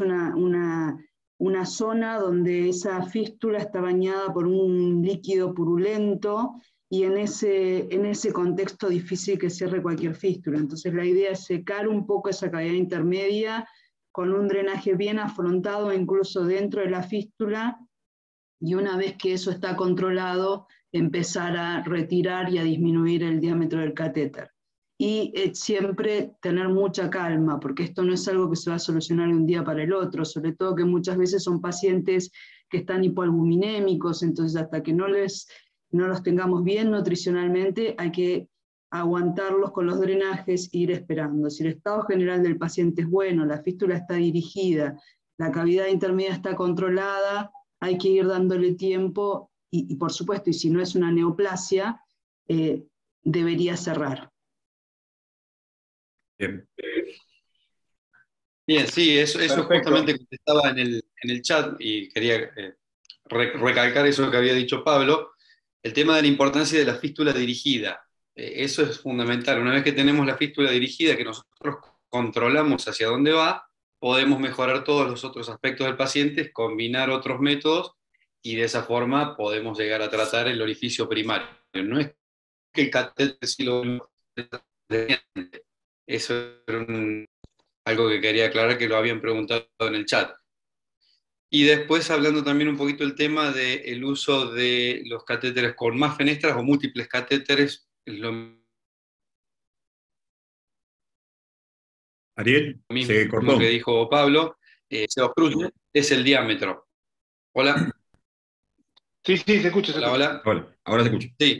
una zona donde esa fístula está bañada por un líquido purulento, y en ese contexto difícil que cierre cualquier fístula. Entonces la idea es secar un poco esa cavidad intermedia con un drenaje bien afrontado, incluso dentro de la fístula, y una vez que eso está controlado, empezar a retirar y a disminuir el diámetro del catéter. Y siempre tener mucha calma, porque esto no es algo que se va a solucionar de un día para el otro, sobre todo que muchas veces son pacientes que están hipoalbuminémicos, entonces hasta que no los tengamos bien nutricionalmente, hay que aguantarlos con los drenajes e ir esperando. Si el estado general del paciente es bueno, la fístula está dirigida, la cavidad intermedia está controlada, hay que ir dándole tiempo, y por supuesto, y si no es una neoplasia, debería cerrar. Bien. Bien, sí, eso justamente contestaba en el chat, y quería recalcar eso que había dicho Pablo, el tema de la importancia de la fístula dirigida. Eso es fundamental. Una vez que tenemos la fístula dirigida, que nosotros controlamos hacia dónde va, podemos mejorar todos los otros aspectos del paciente, combinar otros métodos, y de esa forma podemos llegar a tratar el orificio primario. No es que el catéter sí lo... Eso era algo que quería aclarar, que lo habían preguntado en el chat. Y después hablando también un poquito del tema del uso de los catéteres con más fenestras o múltiples catéteres, lo Ariel, mismo se cortó. que dijo Pablo, se obstruye, es el diámetro. Hola. Sí, se escucha. Hola, hola. Hola, ahora se escucha. Sí.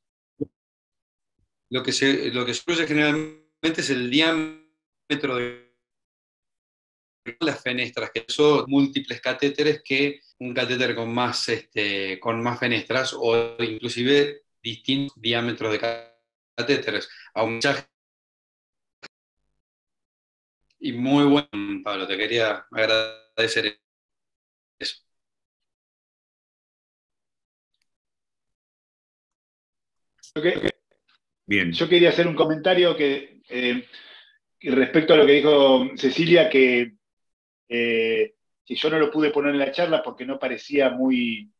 Lo que se obstruye generalmente es el diámetro de las fenestras, que son múltiples catéteres que un catéter con más fenestras o inclusive distintos diámetros de catéteres. Y muy bueno, Pablo, te quería agradecer eso. Bien. Yo quería hacer un comentario que respecto a lo que dijo Cecilia, que yo no lo pude poner en la charla porque no parecía muy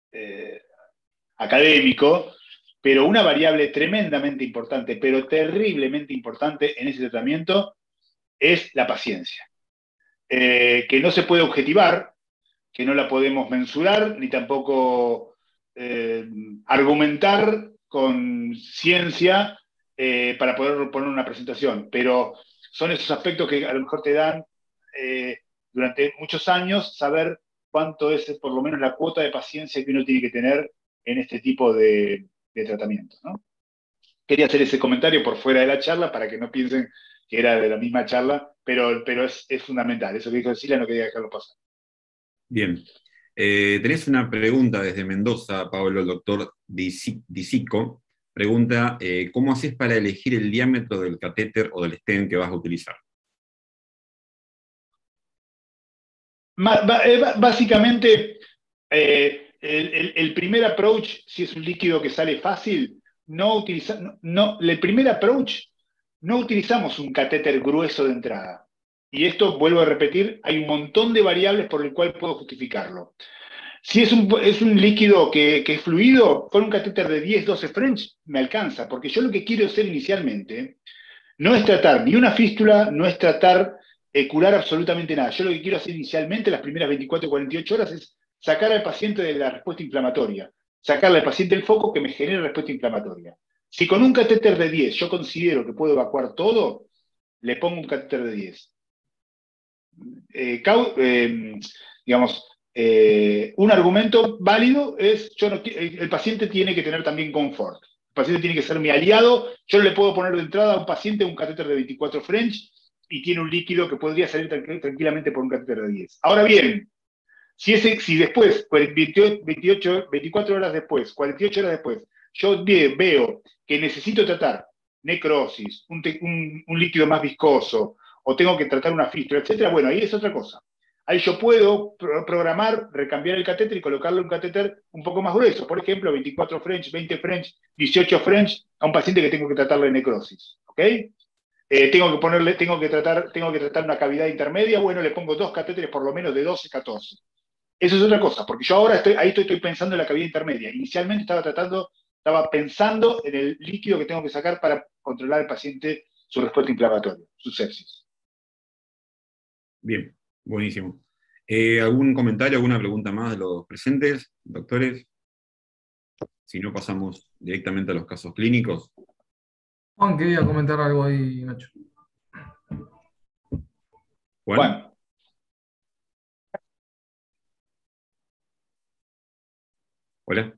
académico, pero una variable tremendamente importante, pero terriblemente importante en ese tratamiento es la paciencia, que no se puede objetivar, que no la podemos mensurar, ni tampoco argumentar con ciencia para poder poner una presentación, pero son esos aspectos que a lo mejor te dan durante muchos años saber cuánto es por lo menos la cuota de paciencia que uno tiene que tener en este tipo de tratamiento, ¿no? Quería hacer ese comentario por fuera de la charla para que no piensen que era de la misma charla, pero es fundamental. Eso que dijo Cecilia no quería dejarlo pasar. Bien. Tenés una pregunta desde Mendoza, Pablo, el doctor Disico. Pregunta, ¿cómo haces para elegir el diámetro del catéter o del stent que vas a utilizar? Básicamente, el primer approach, si es un líquido que sale fácil, el primer approach, no utilizamos un catéter grueso de entrada. Y esto, vuelvo a repetir, hay un montón de variables por el cual puedo justificarlo. Si es un líquido que es fluido, con un catéter de 10-12 French me alcanza, porque yo lo que quiero hacer inicialmente no es tratar ni una fístula, no es tratar curar absolutamente nada. Yo lo que quiero hacer inicialmente, las primeras 24 o 48 horas, es sacar al paciente de la respuesta inflamatoria, sacarle al paciente el foco que me genere respuesta inflamatoria. Si con un catéter de 10 yo considero que puedo evacuar todo, le pongo un catéter de 10. Un argumento válido es, el paciente tiene que tener también confort. El paciente tiene que ser mi aliado. Yo no le puedo poner de entrada a un paciente un catéter de 24 French y tiene un líquido que podría salir tranquilamente por un catéter de 10. Ahora bien, si después, 24 horas después, 48 horas después, yo veo que necesito tratar necrosis, un líquido más viscoso, o tengo que tratar una fístula, etcétera, bueno, ahí es otra cosa. Ahí yo puedo programar, recambiar el catéter y colocarle un catéter un poco más grueso. Por ejemplo, 24 French, 20 French, 18 French a un paciente que tengo que tratarle necrosis. ¿Ok? Tengo que tratar una cavidad intermedia, bueno, le pongo 2 catéteres por lo menos de 12, 14. Eso es otra cosa, porque yo ahora estoy pensando en la cavidad intermedia. Inicialmente estaba pensando en el líquido que tengo que sacar para controlar al paciente su respuesta inflamatoria, su sepsis. Bien, buenísimo. ¿Algún comentario, alguna pregunta más de los presentes, doctores? Si no, pasamos directamente a los casos clínicos. Juan, quería comentar algo ahí, Nacho. Juan. Hola.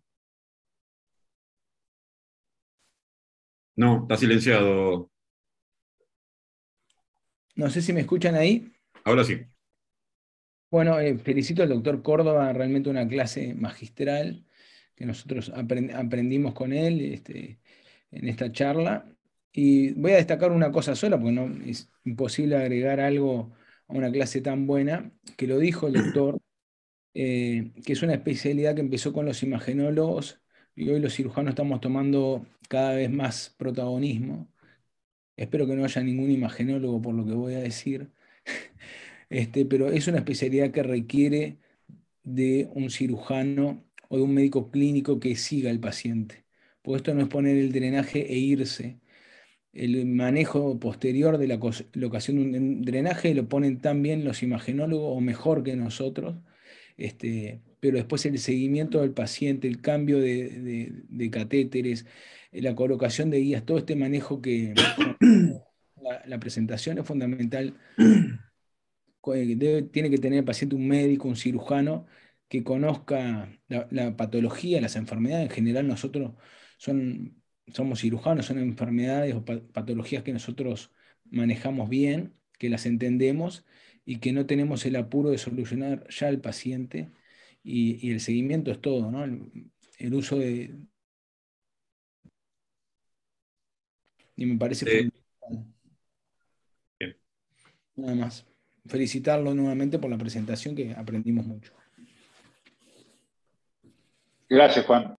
No, está silenciado. No sé si me escuchan ahí. Ahora sí. Bueno, felicito al doctor Córdoba, realmente una clase magistral que nosotros aprendimos con él en esta charla. Y voy a destacar una cosa sola, porque no es imposible agregar algo a una clase tan buena, que lo dijo el doctor, que es una especialidad que empezó con los imagenólogos y hoy los cirujanos estamos tomando cada vez más protagonismo. Espero que no haya ningún imagenólogo por lo que voy a decir. Pero es una especialidad que requiere de un cirujano o de un médico clínico que siga al paciente. Porque esto no es poner el drenaje e irse. El manejo posterior de la colocación de un drenaje lo ponen tan bien los imagenólogos o mejor que nosotros. pero después el seguimiento del paciente, el cambio de catéteres, la colocación de guías, todo este manejo que la presentación es fundamental. Tiene que tener el paciente un médico, un cirujano, que conozca la patología, las enfermedades. En general nosotros somos cirujanos, son enfermedades o patologías que nosotros manejamos bien, que las entendemos y que no tenemos el apuro de solucionar ya al paciente, y el seguimiento es todo, ¿no? El uso de... Y me parece fundamental. Bien. Nada más. Felicitarlo nuevamente por la presentación, que aprendimos mucho. Gracias, Juan.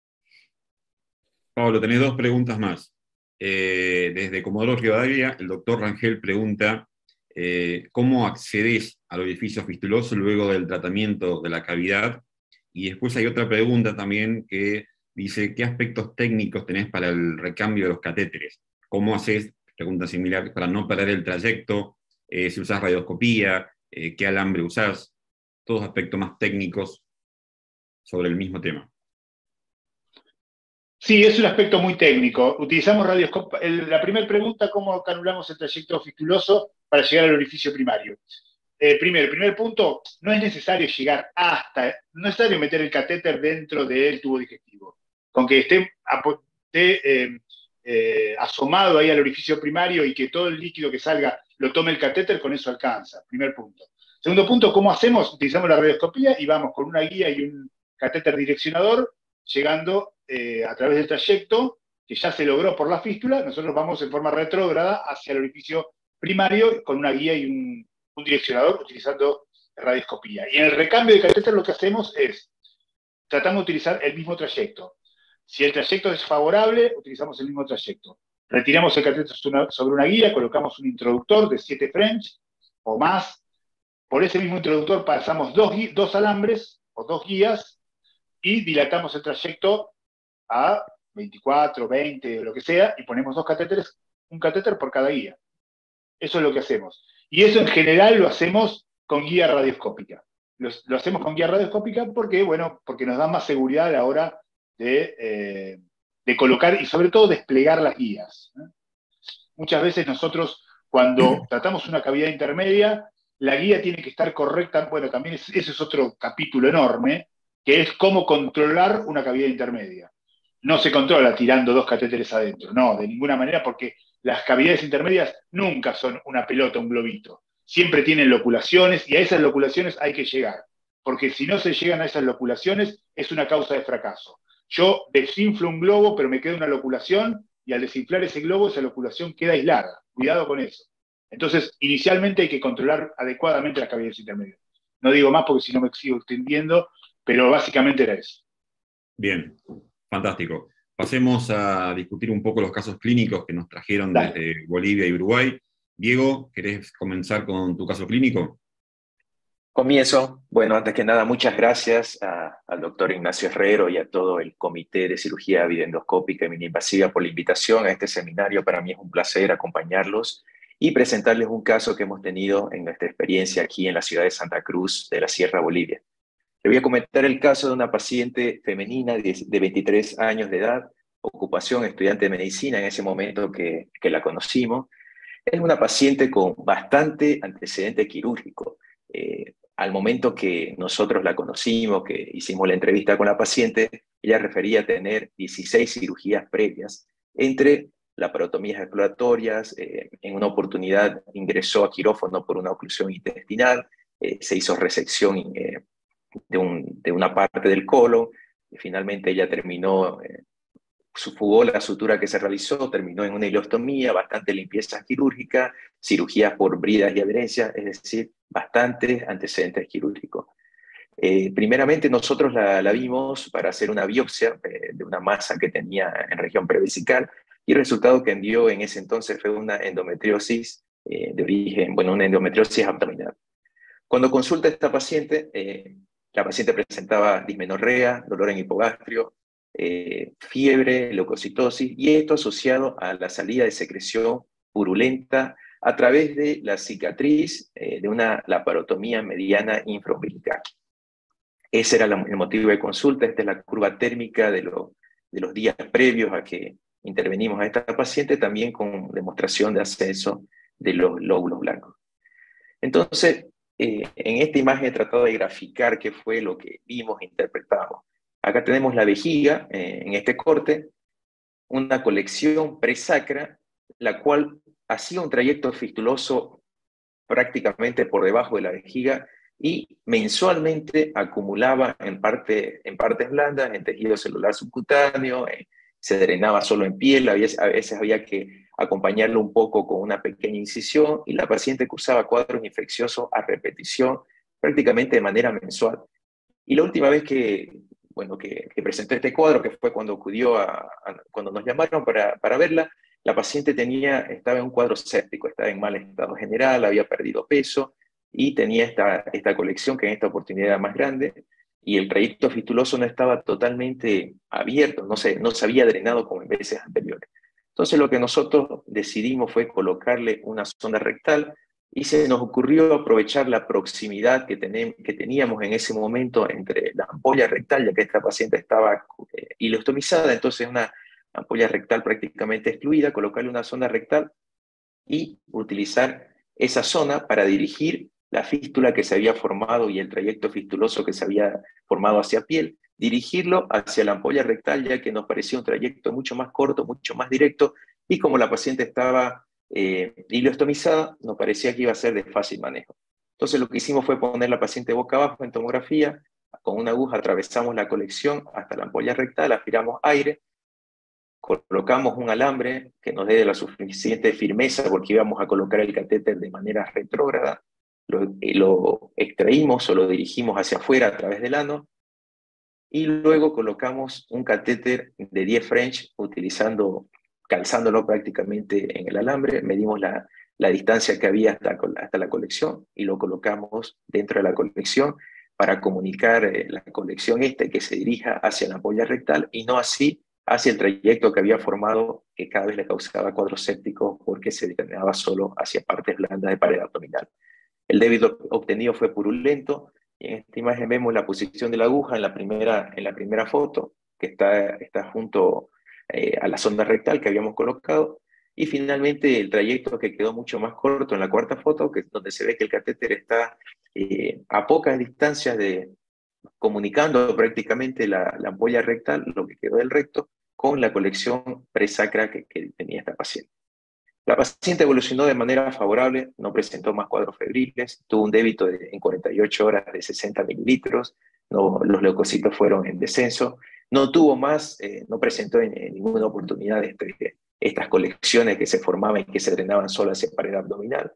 Pablo, tenés 2 preguntas más. Desde Comodoro Rivadavia, el doctor Rangel pregunta, ¿cómo accedes al orificio fistuloso luego del tratamiento de la cavidad? Y después hay otra pregunta también que dice, ¿qué aspectos técnicos tenés para el recambio de los catéteres? ¿Cómo haces, pregunta similar, para no perder el trayecto? Si usás radioscopía, qué alambre usás, todos aspectos más técnicos sobre el mismo tema. Sí, es un aspecto muy técnico. Utilizamos radioscopía. La primera pregunta, ¿cómo canulamos el trayecto fistuloso para llegar al orificio primario? Primero, el primer punto, no es necesario llegar no es necesario meter el catéter dentro del tubo digestivo. Con que esté asomado ahí al orificio primario y que todo el líquido que salga lo tome el catéter, con eso alcanza. Primer punto. Segundo punto, ¿cómo hacemos? Utilizamos la radioscopía y vamos con una guía y un catéter direccionador, llegando a través del trayecto que ya se logró por la fístula. Nosotros vamos en forma retrógrada hacia el orificio primario con una guía y un direccionador utilizando radioscopía. Y en el recambio de catéter lo que hacemos es, tratamos de utilizar el mismo trayecto. Si el trayecto es favorable, utilizamos el mismo trayecto. Retiramos el catéter sobre una guía, colocamos un introductor de 7 French o más. Por ese mismo introductor pasamos 2 alambres o 2 guías y dilatamos el trayecto a 24, 20, o lo que sea, y ponemos 2 catéteres, un catéter por cada guía. Eso es lo que hacemos. Y eso en general lo hacemos con guía radioscópica. Lo hacemos con guía radioscópica porque nos da más seguridad a la hora de colocar y sobre todo desplegar las guías. Muchas veces nosotros, cuando tratamos una cavidad intermedia, la guía tiene que estar correcta. Bueno, también ese es otro capítulo enorme, que es cómo controlar una cavidad intermedia. No se controla tirando 2 catéteres adentro, no, de ninguna manera, porque las cavidades intermedias nunca son una pelota, un globito. Siempre tienen loculaciones y a esas loculaciones hay que llegar, porque si no se llegan a esas loculaciones es una causa de fracaso. Yo desinflo un globo, pero me queda una loculación, y al desinflar ese globo, esa loculación queda aislada. Cuidado con eso. Entonces, inicialmente hay que controlar adecuadamente las cavidades intermedias. No digo más porque si no me sigo extendiendo, pero básicamente era eso. Bien, fantástico. Pasemos a discutir un poco los casos clínicos que nos trajeron desde Bolivia y Uruguay. Diego, ¿querés comenzar con tu caso clínico? Comienzo. Bueno, antes que nada, muchas gracias al doctor Ignacio Herrero y a todo el Comité de Cirugía Videoendoscópica y Mini-Invasiva por la invitación a este seminario. Para mí es un placer acompañarlos y presentarles un caso que hemos tenido en nuestra experiencia aquí en la ciudad de Santa Cruz de la Sierra, Bolivia. Le voy a comentar el caso de una paciente femenina de 23 años de edad, ocupación estudiante de medicina en ese momento que la conocimos. Es una paciente con bastante antecedente quirúrgico. Al momento que nosotros la conocimos, que hicimos la entrevista con la paciente, ella refería a tener 16 cirugías previas, entre laparotomías exploratorias. En una oportunidad ingresó a quirófano por una oclusión intestinal, se hizo resección de una parte del colon, y finalmente ella terminó, fugó la sutura que se realizó, terminó en una ileostomía, bastante limpieza quirúrgica, cirugías por bridas y adherencias, es decir, bastantes antecedentes quirúrgicos. Primeramente nosotros la vimos para hacer una biopsia de una masa que tenía en región prevesical, y el resultado que dio en ese entonces fue una endometriosis de origen, una endometriosis abdominal. Cuando consulta a esta paciente, la paciente presentaba dismenorrea, dolor en hipogastrio, fiebre, leucocitosis, y esto asociado a la salida de secreción purulenta a través de la cicatriz de una laparotomía mediana infraumbilical. Ese era el motivo de consulta. Esta es la curva térmica de los días previos a que intervenimos a esta paciente, también con demostración de ascenso de los lóbulos blancos. Entonces, en esta imagen he tratado de graficar qué fue lo que vimos e interpretamos. Acá tenemos la vejiga, en este corte, una colección presacra, la cual hacía un trayecto fistuloso prácticamente por debajo de la vejiga y mensualmente acumulaba en partes blandas, en tejido celular subcutáneo, se drenaba solo en piel, a veces había que acompañarlo un poco con una pequeña incisión, y la paciente cursaba cuadros infecciosos a repetición, prácticamente de manera mensual. Y la última vez que presentó este cuadro, que fue cuando acudió cuando nos llamaron para verla, la paciente estaba en un cuadro séptico, estaba en mal estado general, había perdido peso, y tenía esta colección, que en esta oportunidad era más grande, y el trayecto fistuloso no estaba totalmente abierto, no se había drenado como en veces anteriores. Entonces lo que nosotros decidimos fue colocarle una sonda rectal, y se nos ocurrió aprovechar la proximidad que teníamos en ese momento entre la ampolla rectal, ya que esta paciente estaba ileostomizada, entonces una ampolla rectal prácticamente excluida, colocarle una sonda rectal y utilizar esa zona para dirigir la fístula que se había formado y el trayecto fistuloso que se había formado hacia piel, dirigirlo hacia la ampolla rectal, ya que nos parecía un trayecto mucho más corto, mucho más directo, y como la paciente estaba ileostomizada, nos parecía que iba a ser de fácil manejo. Entonces lo que hicimos fue poner la paciente boca abajo en tomografía, con una aguja atravesamos la colección hasta la ampolla rectal, aspiramos aire, colocamos un alambre que nos dé la suficiente firmeza porque íbamos a colocar el catéter de manera retrógrada, lo extraímos o lo dirigimos hacia afuera a través del ano, y luego colocamos un catéter de 10 French calzándolo prácticamente en el alambre, medimos la distancia que había hasta la colección y lo colocamos dentro de la colección para comunicar la colección que se dirija hacia la ampolla rectal y no así hacia el trayecto que había formado, que cada vez le causaba cuadros sépticos porque se drenaba solo hacia partes blandas de pared abdominal. El débito obtenido fue purulento, y en esta imagen vemos la posición de la aguja en la primera foto, que está junto a la sonda rectal que habíamos colocado, y finalmente el trayecto que quedó mucho más corto en la cuarta foto, donde se ve que el catéter está a pocas distancias comunicando prácticamente la ampolla rectal, lo que quedó del recto, con la colección presacra que tenía esta paciente. La paciente evolucionó de manera favorable, no presentó más cuadros febriles, tuvo un débito en 48 horas de 60 mililitros, los leucocitos fueron en descenso, no tuvo más, no presentó en ninguna oportunidad estas colecciones que se formaban y que se drenaban solo hacia pared abdominal.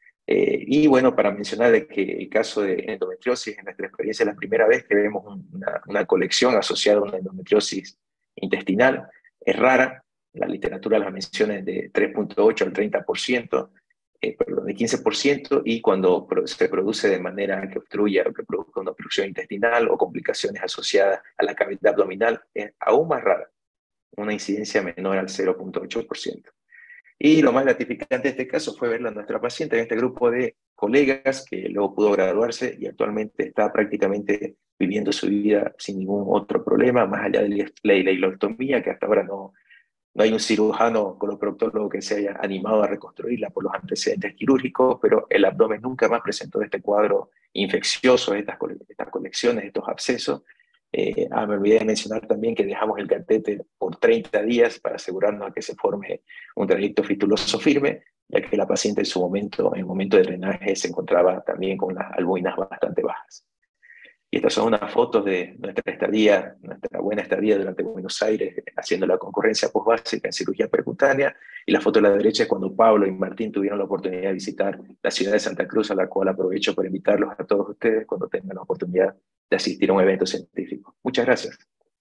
Y bueno, para mencionar de que el caso de endometriosis, en nuestra experiencia, es la primera vez que vemos una colección asociada a una endometriosis intestinal, es rara. La literatura las menciona de 3.8 al 30%, perdón, de 15%, y cuando se produce de manera que obstruya o que produzca una obstrucción intestinal o complicaciones asociadas a la cavidad abdominal, es aún más rara, una incidencia menor al 0.8%. Y lo más gratificante de este caso fue verla a nuestra paciente en este grupo de colegas que luego pudo graduarse y actualmente está prácticamente viviendo su vida sin ningún otro problema, más allá de la ileostomía, que hasta ahora no hay un cirujano coloproctólogo que se haya animado a reconstruirla por los antecedentes quirúrgicos, pero el abdomen nunca más presentó este cuadro infeccioso, estas colecciones, estos abscesos. Me olvidé de mencionar también que dejamos el catéter por 30 días para asegurarnos de que se forme un trayecto fistuloso firme, ya que la paciente en el momento de drenaje se encontraba también con las albuminas bastante bajas. Y estas son unas fotos de nuestra buena estadía durante Buenos Aires, haciendo la concurrencia postbásica en cirugía percutánea. Y la foto de la derecha es cuando Pablo y Martín tuvieron la oportunidad de visitar la ciudad de Santa Cruz, a la cual aprovecho para invitarlos a todos ustedes cuando tengan la oportunidad de asistir a un evento científico. Muchas gracias.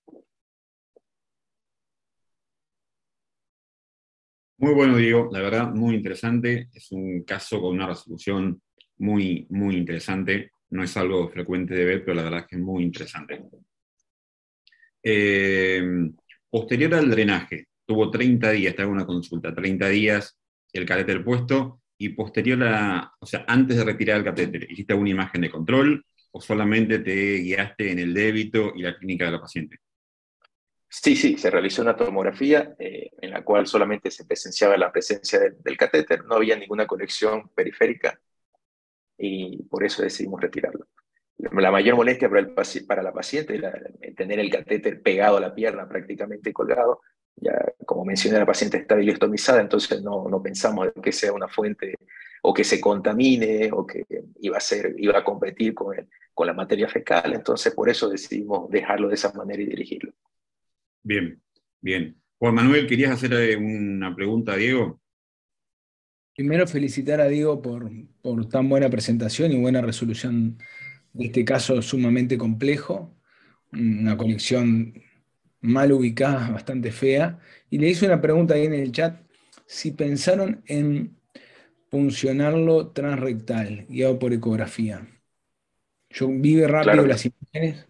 Muy bueno, Diego, la verdad, muy interesante. Es un caso con una resolución muy, muy interesante. No es algo frecuente de ver, pero la verdad es que es muy interesante. Posterior al drenaje, tuvo 30 días, te hago una consulta, 30 días el catéter puesto, y posterior o sea, antes de retirar el catéter, ¿hiciste alguna imagen de control? o solamente te guiaste en el débito y la clínica de la paciente? Sí, se realizó una tomografía en la cual solamente se presenciaba la presencia del catéter, no había ninguna conexión periférica y por eso decidimos retirarlo. La mayor molestia para la paciente era tener el catéter pegado a la pierna, prácticamente colgado. Ya, como mencioné, la paciente está biliostomizada, entonces no pensamos que sea una fuente o que se contamine o que iba a competir con la materia fecal. Entonces, por eso decidimos dejarlo de esa manera y dirigirlo. Bien. Juan Manuel, ¿querías hacer una pregunta a Diego? Primero felicitar a Diego por tan buena presentación y buena resolución de este caso sumamente complejo, una conexión mal ubicada, bastante fea, y le hice una pregunta ahí en el chat, si pensaron en puncionarlo transrectal, guiado por ecografía. Yo vi rápido Claro. Las imágenes,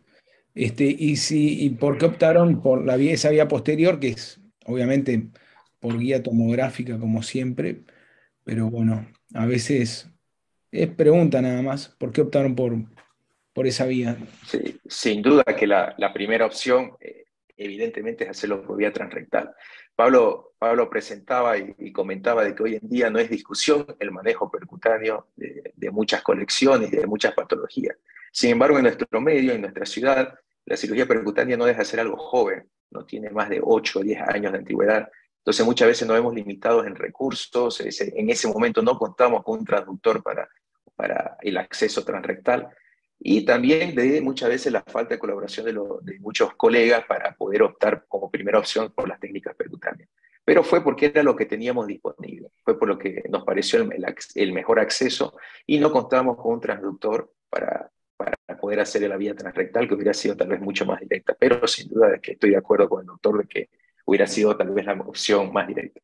y por qué optaron por esa vía posterior, que es obviamente por guía tomográfica como siempre, pero bueno, a veces es pregunta nada más, ¿por qué optaron por esa vía? Sí, sin duda que la primera opción evidentemente es hacerlo por vía transrectal. Pablo presentaba y comentaba de que hoy en día no es discusión el manejo percutáneo de muchas colecciones y de muchas patologías. Sin embargo, en nuestro medio, en nuestra ciudad, la cirugía percutánea no deja de ser algo joven, no tiene más de 8 o 10 años de antigüedad. Entonces muchas veces nos vemos limitados en recursos, en ese momento no contamos con un transductor para el acceso transrectal. Y también de muchas veces la falta de colaboración de muchos colegas para poder optar como primera opción por las técnicas percutáneas. Pero fue porque era lo que teníamos disponible, fue por lo que nos pareció el mejor acceso y no contábamos con un transductor para poder hacer la vía transrectal, que hubiera sido tal vez mucho más directa. Pero sin duda es que estoy de acuerdo con el doctor de que hubiera sido tal vez la opción más directa.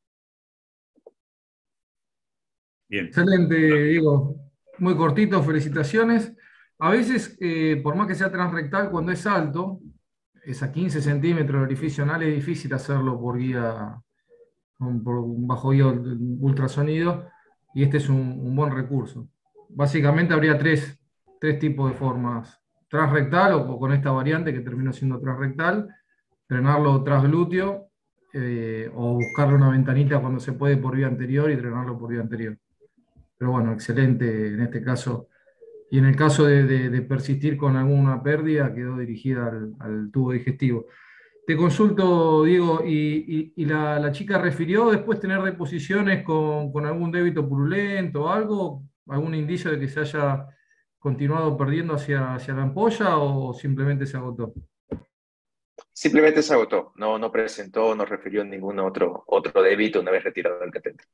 Bien. Excelente, Diego. Muy cortito, felicitaciones. A veces, por más que sea transrectal, cuando es alto, es a 15 centímetros de orificio anal, es difícil hacerlo por un bajo guía ultrasonido, y este es un buen recurso. Básicamente habría tres tipos de formas: transrectal o con esta variante que terminó siendo transrectal, drenarlo transglúteo, o buscarle una ventanita cuando se puede por vía anterior y drenarlo por vía anterior. Pero bueno, excelente en este caso. Y en el caso de persistir con alguna pérdida, quedó dirigida al tubo digestivo. Te consulto, Diego, y la chica refirió después tener deposiciones con algún débito purulento o algo, algún indicio de que se haya continuado perdiendo hacia la ampolla, o simplemente se agotó? Simplemente se agotó, no presentó, no refirió ningún otro débito una vez retirado el catéter.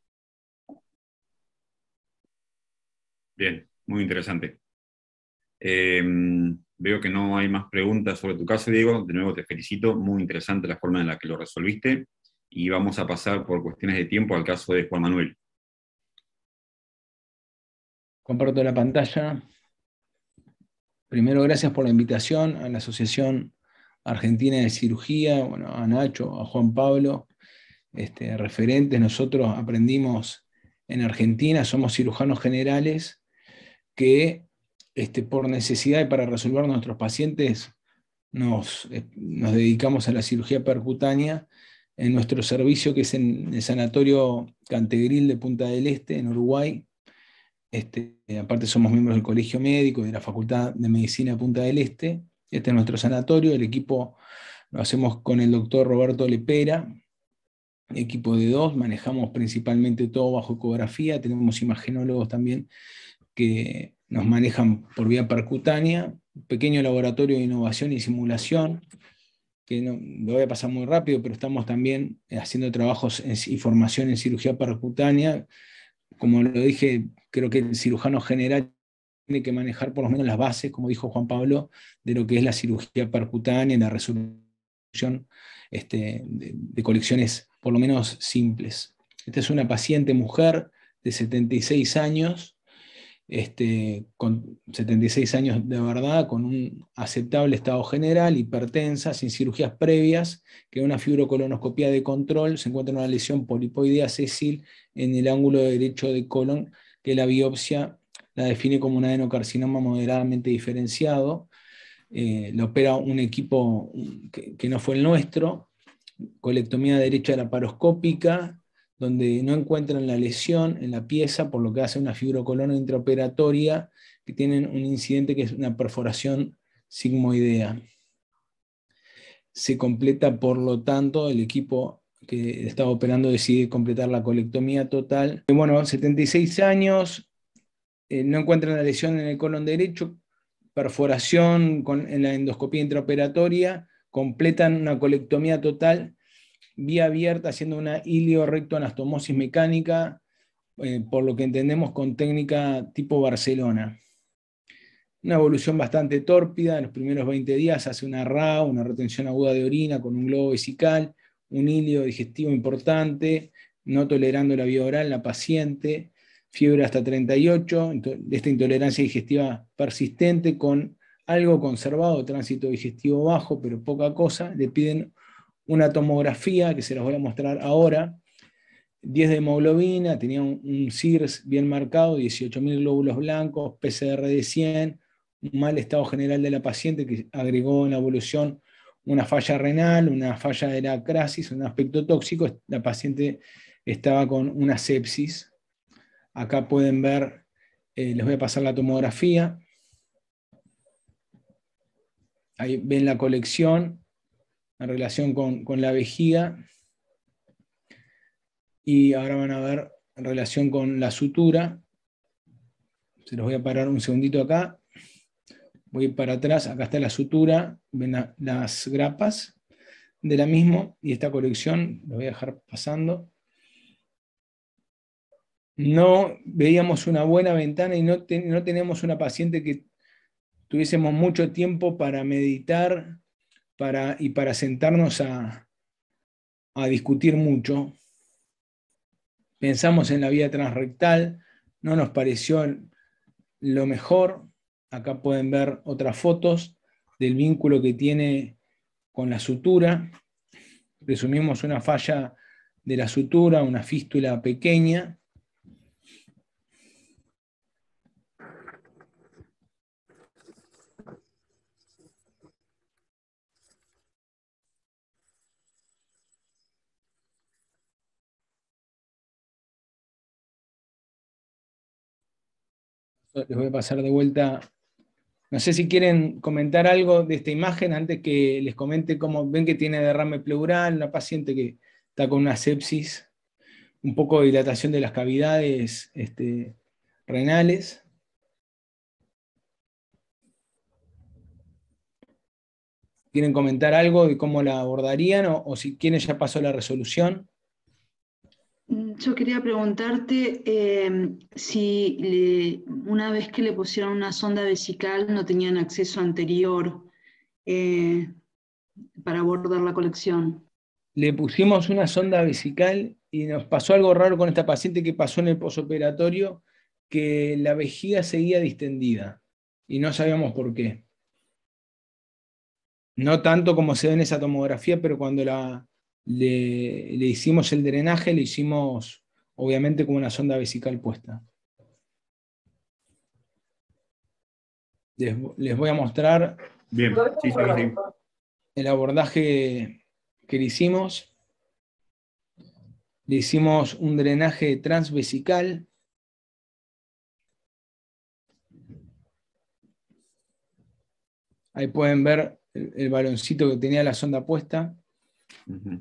Bien, muy interesante. Veo que no hay más preguntas sobre tu caso, Diego. De nuevo te felicito, muy interesante la forma en la que lo resolviste. Y vamos a pasar por cuestiones de tiempo al caso de Juan Manuel. Comparto la pantalla. Primero, gracias por la invitación a la Asociación Argentina de Cirugía, bueno, a Nacho, a Juan Pablo, referentes. Nosotros aprendimos en Argentina, somos cirujanos generales que por necesidad y para resolver nuestros pacientes nos dedicamos a la cirugía percutánea en nuestro servicio, que es en el Sanatorio Cantegril de Punta del Este, en Uruguay. Aparte somos miembros del Colegio Médico y de la Facultad de Medicina de Punta del Este. Este es nuestro sanatorio. El equipo lo hacemos con el doctor Roberto Lepera, equipo de 2, manejamos principalmente todo bajo ecografía, tenemos imagenólogos también que nos manejan por vía percutánea, un pequeño laboratorio de innovación y simulación, que lo voy a pasar muy rápido, pero estamos también haciendo trabajos y formación en cirugía percutánea. Como lo dije, creo que el cirujano general tiene que manejar por lo menos las bases, como dijo Juan Pablo, de lo que es la cirugía percutánea y la resolución de colecciones por lo menos simples. Esta es una paciente mujer de 76 años, con 76 años de verdad, con un aceptable estado general, hipertensa, sin cirugías previas, que una fibrocolonoscopía de control, se encuentra una lesión polipoidea sésil en el ángulo derecho de colon, que la biopsia la define como un adenocarcinoma moderadamente diferenciado. Lo opera un equipo que no fue el nuestro, colectomía derecha laparoscópica, donde no encuentran la lesión en la pieza, por lo que hace una fibrocolona intraoperatoria, que tienen un incidente que es una perforación sigmoidea. Se completa, por lo tanto, el equipo que estaba operando decide completar la colectomía total. Bueno, 76 años, no encuentran la lesión en el colon derecho, perforación en la endoscopía intraoperatoria, completan una colectomía total, vía abierta, haciendo una ilio-rectoanastomosis mecánica, por lo que entendemos con técnica tipo Barcelona. Una evolución bastante tórpida, en los primeros 20 días hace una RA, una retención aguda de orina con un globo vesical, un hilio digestivo importante, no tolerando la vía oral la paciente, fiebre hasta 38, esta intolerancia digestiva persistente con algo conservado, tránsito digestivo bajo, pero poca cosa. Le piden una tomografía, que se las voy a mostrar ahora, 10 de hemoglobina, tenía un CIRS bien marcado, 18.000 glóbulos blancos, PCR de 100, un mal estado general de la paciente que agregó en la evolución una falla renal, una falla de la crasis, un aspecto tóxico. La paciente estaba con una sepsis. Acá pueden ver, les voy a pasar la tomografía. Ahí ven la colección en relación con la vejiga. Y ahora van a ver en relación con la sutura. Se los voy a parar un segundito acá. Voy para atrás, acá está la sutura, ven las grapas de la misma, y esta colección, lo voy a dejar pasando. No veíamos una buena ventana y no teníamos una paciente que tuviésemos mucho tiempo para meditar y para sentarnos a discutir mucho. Pensamos en la vía transrectal, no nos pareció lo mejor. Acá pueden ver otras fotos del vínculo que tiene con la sutura. Presumimos una falla de la sutura, una fístula pequeña. Les voy a pasar de vuelta. No sé si quieren comentar algo de esta imagen antes que les comente cómo ven que tiene derrame pleural, una paciente que está con una sepsis, un poco de dilatación de las cavidades renales. ¿Quieren comentar algo de cómo la abordarían o si quieren ya pasó la resolución? Yo quería preguntarte si una vez que le pusieron una sonda vesical no tenían acceso anterior para abordar la colección. Le pusimos una sonda vesical y nos pasó algo raro con esta paciente que pasó en el posoperatorio, que la vejiga seguía distendida y no sabíamos por qué. No tanto como se ve en esa tomografía, pero cuando le hicimos el drenaje, le hicimos obviamente con una sonda vesical puesta. Les voy a mostrar bien, sí, el abordaje que le hicimos. Le hicimos un drenaje transvesical. Ahí pueden ver el baloncito que tenía la sonda puesta. Uh-huh.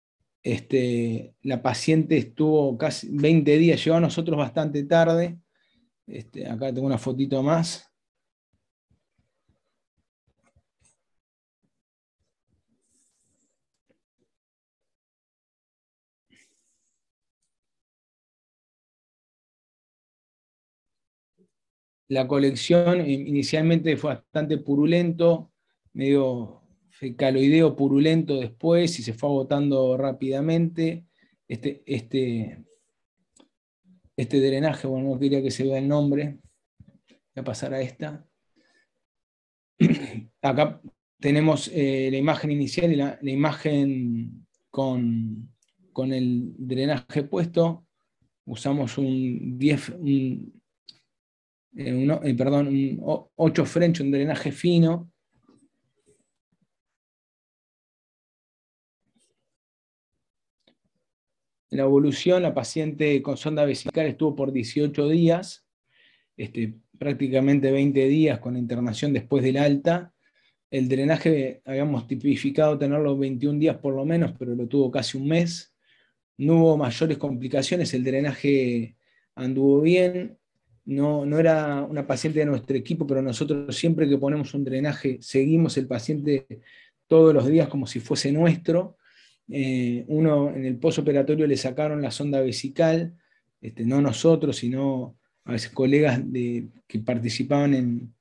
La paciente estuvo casi 20 días, llegó a nosotros bastante tarde. Acá tengo una fotito más. La colección inicialmente fue bastante purulento, medio fecaloideo purulento después, y se fue agotando rápidamente. Este drenaje, bueno, no quería que se vea el nombre. Voy a pasar a esta. Acá tenemos la imagen inicial y la imagen con el drenaje puesto. Usamos un un 8 French, un drenaje fino. En la evolución, la paciente con sonda vesical estuvo por 18 días, prácticamente 20 días con la internación después del alta. El drenaje habíamos tipificado tenerlo 21 días por lo menos, pero lo tuvo casi un mes. No hubo mayores complicaciones, el drenaje anduvo bien. No era una paciente de nuestro equipo, pero nosotros siempre que ponemos un drenaje seguimos el paciente todos los días como si fuese nuestro. Uno en el postoperatorio le sacaron la sonda vesical, no nosotros, sino a veces colegas que participaban en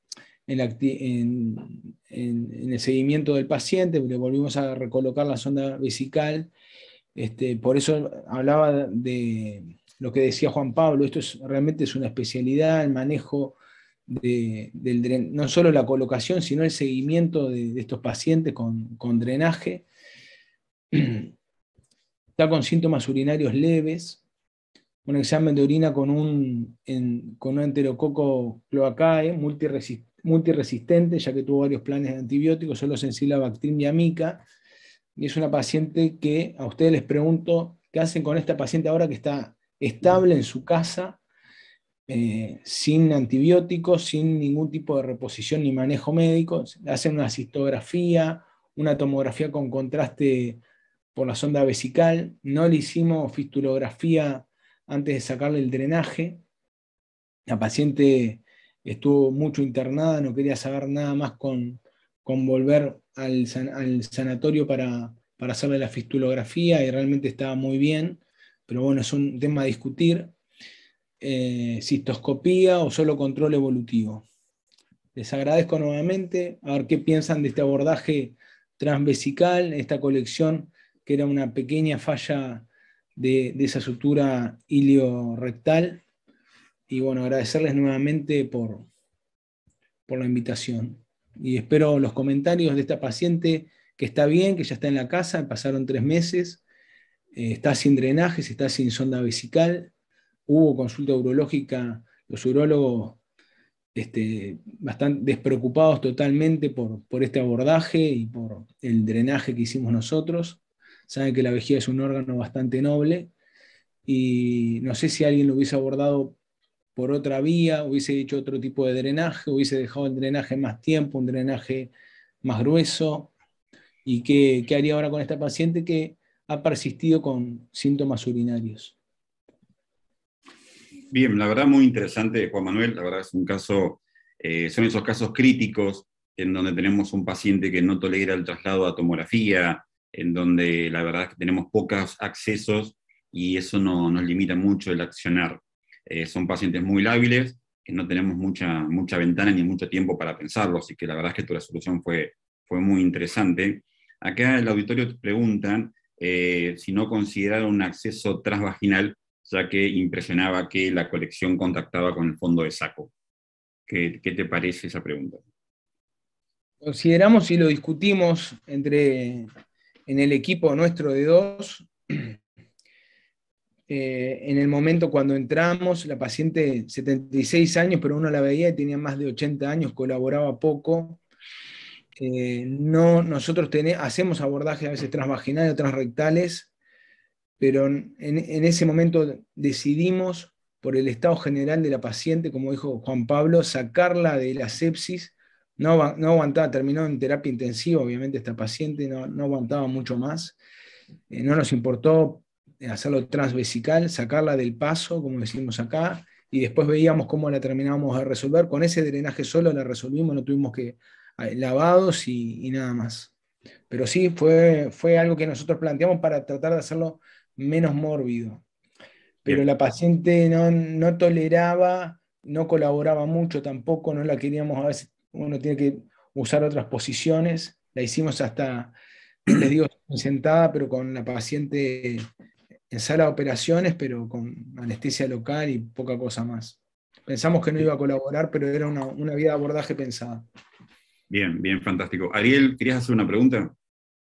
el seguimiento del paciente, le volvimos a recolocar la sonda vesical. Por eso hablaba de lo que decía Juan Pablo, esto realmente es una especialidad, el manejo no solo la colocación, sino el seguimiento de estos pacientes con drenaje. Está con síntomas urinarios leves, un examen de orina con un enterococo cloacae multiresistente, ya que tuvo varios planes de antibióticos, solo sensible a Bactrim mica, y es una paciente que a ustedes les pregunto, ¿qué hacen con esta paciente ahora que está estable en su casa, sin antibióticos, sin ningún tipo de reposición ni manejo médico? Hacen una cistografía, una tomografía con contraste por la sonda vesical, no le hicimos fistulografía antes de sacarle el drenaje. La paciente estuvo mucho internada, no quería saber nada más con volver al sanatorio para hacerle la fistulografía, y realmente estaba muy bien, pero bueno, es un tema a discutir. Cistoscopía o solo control evolutivo. Les agradezco nuevamente, a ver qué piensan de este abordaje transvesical, esta colección que era una pequeña falla de esa sutura iliorectal. Y bueno, agradecerles nuevamente por la invitación. Y espero los comentarios de esta paciente, que está bien, que ya está en la casa, pasaron 3 meses, está sin drenajes, está sin sonda vesical, hubo consulta urológica, los urólogos bastante despreocupados totalmente por este abordaje y por el drenaje que hicimos nosotros. Saben que la vejiga es un órgano bastante noble, y no sé si alguien lo hubiese abordado por otra vía, hubiese hecho otro tipo de drenaje, hubiese dejado el drenaje más tiempo, un drenaje más grueso. ¿Y qué haría ahora con esta paciente que ha persistido con síntomas urinarios? Bien, la verdad muy interesante, Juan Manuel. La verdad es un caso, son esos casos críticos en donde tenemos un paciente que no tolera el traslado a tomografía, en donde la verdad es que tenemos pocos accesos y eso nos limita mucho el accionar. Son pacientes muy lábiles, que no tenemos mucha ventana ni mucho tiempo para pensarlo, así que la verdad es que tu resolución fue muy interesante. Acá el auditorio te preguntan si no consideraron un acceso transvaginal, ya que impresionaba que la colección contactaba con el fondo de saco. ¿Qué te parece esa pregunta? Consideramos y lo discutimos en el equipo nuestro de 2. En el momento cuando entramos, la paciente 76 años, pero uno la veía y tenía más de 80 años, colaboraba poco. Nosotros hacemos abordajes a veces transvaginales o transrectales, pero en ese momento decidimos, por el estado general de la paciente, como dijo Juan Pablo, sacarla de la sepsis. No aguantaba, terminó en terapia intensiva, obviamente esta paciente no aguantaba mucho más. No nos importó hacerlo transvesical, sacarla del paso, como decimos acá, y después veíamos cómo la terminábamos de resolver. Con ese drenaje solo la resolvimos, no tuvimos que lavados y nada más. Pero sí, fue algo que nosotros planteamos para tratar de hacerlo menos mórbido. Pero Bien. la paciente no toleraba, no colaboraba mucho tampoco, no la queríamos, a veces uno tiene que usar otras posiciones, la hicimos hasta, no les digo sentada, pero con la paciente en sala de operaciones, pero con anestesia local y poca cosa más. Pensamos que no iba a colaborar, pero era una vía de abordaje pensada. Bien, bien, fantástico. Ariel, ¿querías hacer una pregunta?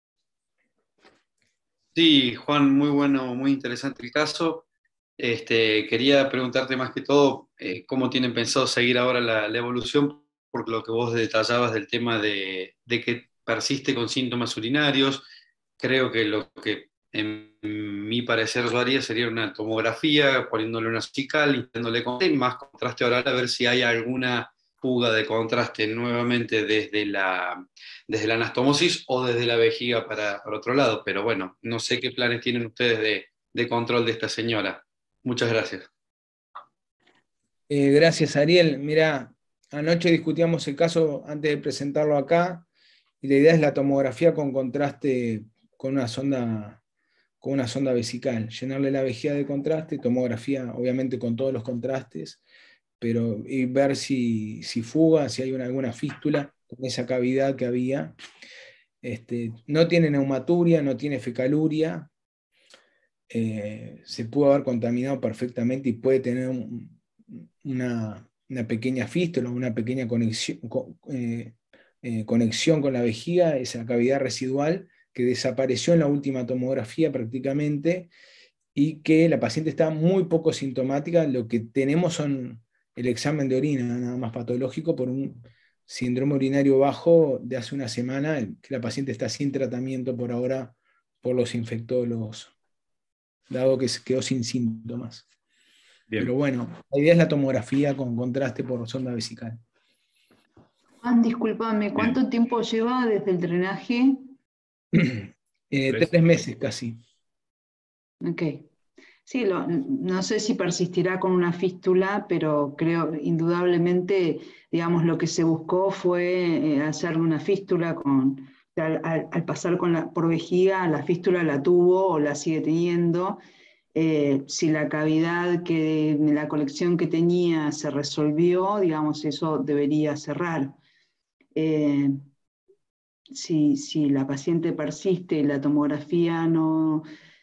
Sí, Juan, muy bueno, muy interesante el caso. Quería preguntarte más que todo cómo tienen pensado seguir ahora la evolución, por lo que vos detallabas del tema de que persiste con síntomas urinarios. Creo que lo que en mi parecer yo haría sería una tomografía, poniéndole una cical, intentándole más contraste oral, a ver si hay alguna fuga de contraste nuevamente desde la anastomosis o desde la vejiga para otro lado. Pero bueno, no sé qué planes tienen ustedes de control de esta señora. Muchas gracias. Gracias, Ariel. Mira, anoche discutíamos el caso antes de presentarlo acá, y la idea es la tomografía con contraste con una sonda vesical, llenarle la vejiga de contraste, tomografía obviamente con todos los contrastes, y ver si fuga, si hay alguna fístula con esa cavidad que había. No tiene neumaturia, no tiene fecaluria, se pudo haber contaminado perfectamente y puede tener una pequeña fístula, una pequeña conexión con la vejiga, esa cavidad residual que desapareció en la última tomografía prácticamente, y que la paciente está muy poco sintomática. Lo que tenemos son el examen de orina, nada más patológico, por un síndrome urinario bajo de hace una semana, que la paciente está sin tratamiento por ahora por los infectólogos, dado que quedó sin síntomas. Bien. Pero bueno, la idea es la tomografía con contraste por sonda vesical. Juan, discúlpame, ¿cuánto tiempo lleva desde el drenaje? 3 meses casi. Ok. Sí, no sé si persistirá con una fístula, pero creo indudablemente, digamos, lo que se buscó fue hacerle una fístula al pasar por vejiga, la fístula la tuvo o la sigue teniendo. Si la cavidad la colección que tenía se resolvió, digamos, eso debería cerrar. Si la paciente persiste y la tomografía no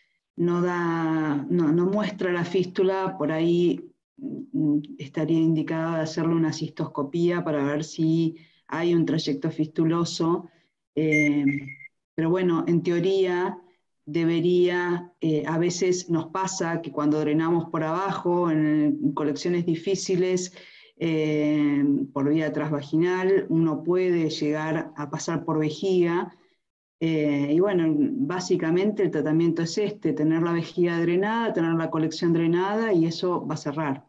muestra la fístula, por ahí estaría indicada hacerle una cistoscopía para ver si hay un trayecto fistuloso. Pero bueno, en teoría debería, a veces nos pasa que cuando drenamos por abajo, en colecciones difíciles, por vía transvaginal, uno puede llegar a pasar por vejiga. Y bueno, básicamente el tratamiento es tener la vejiga drenada, tener la colección drenada, y eso va a cerrar.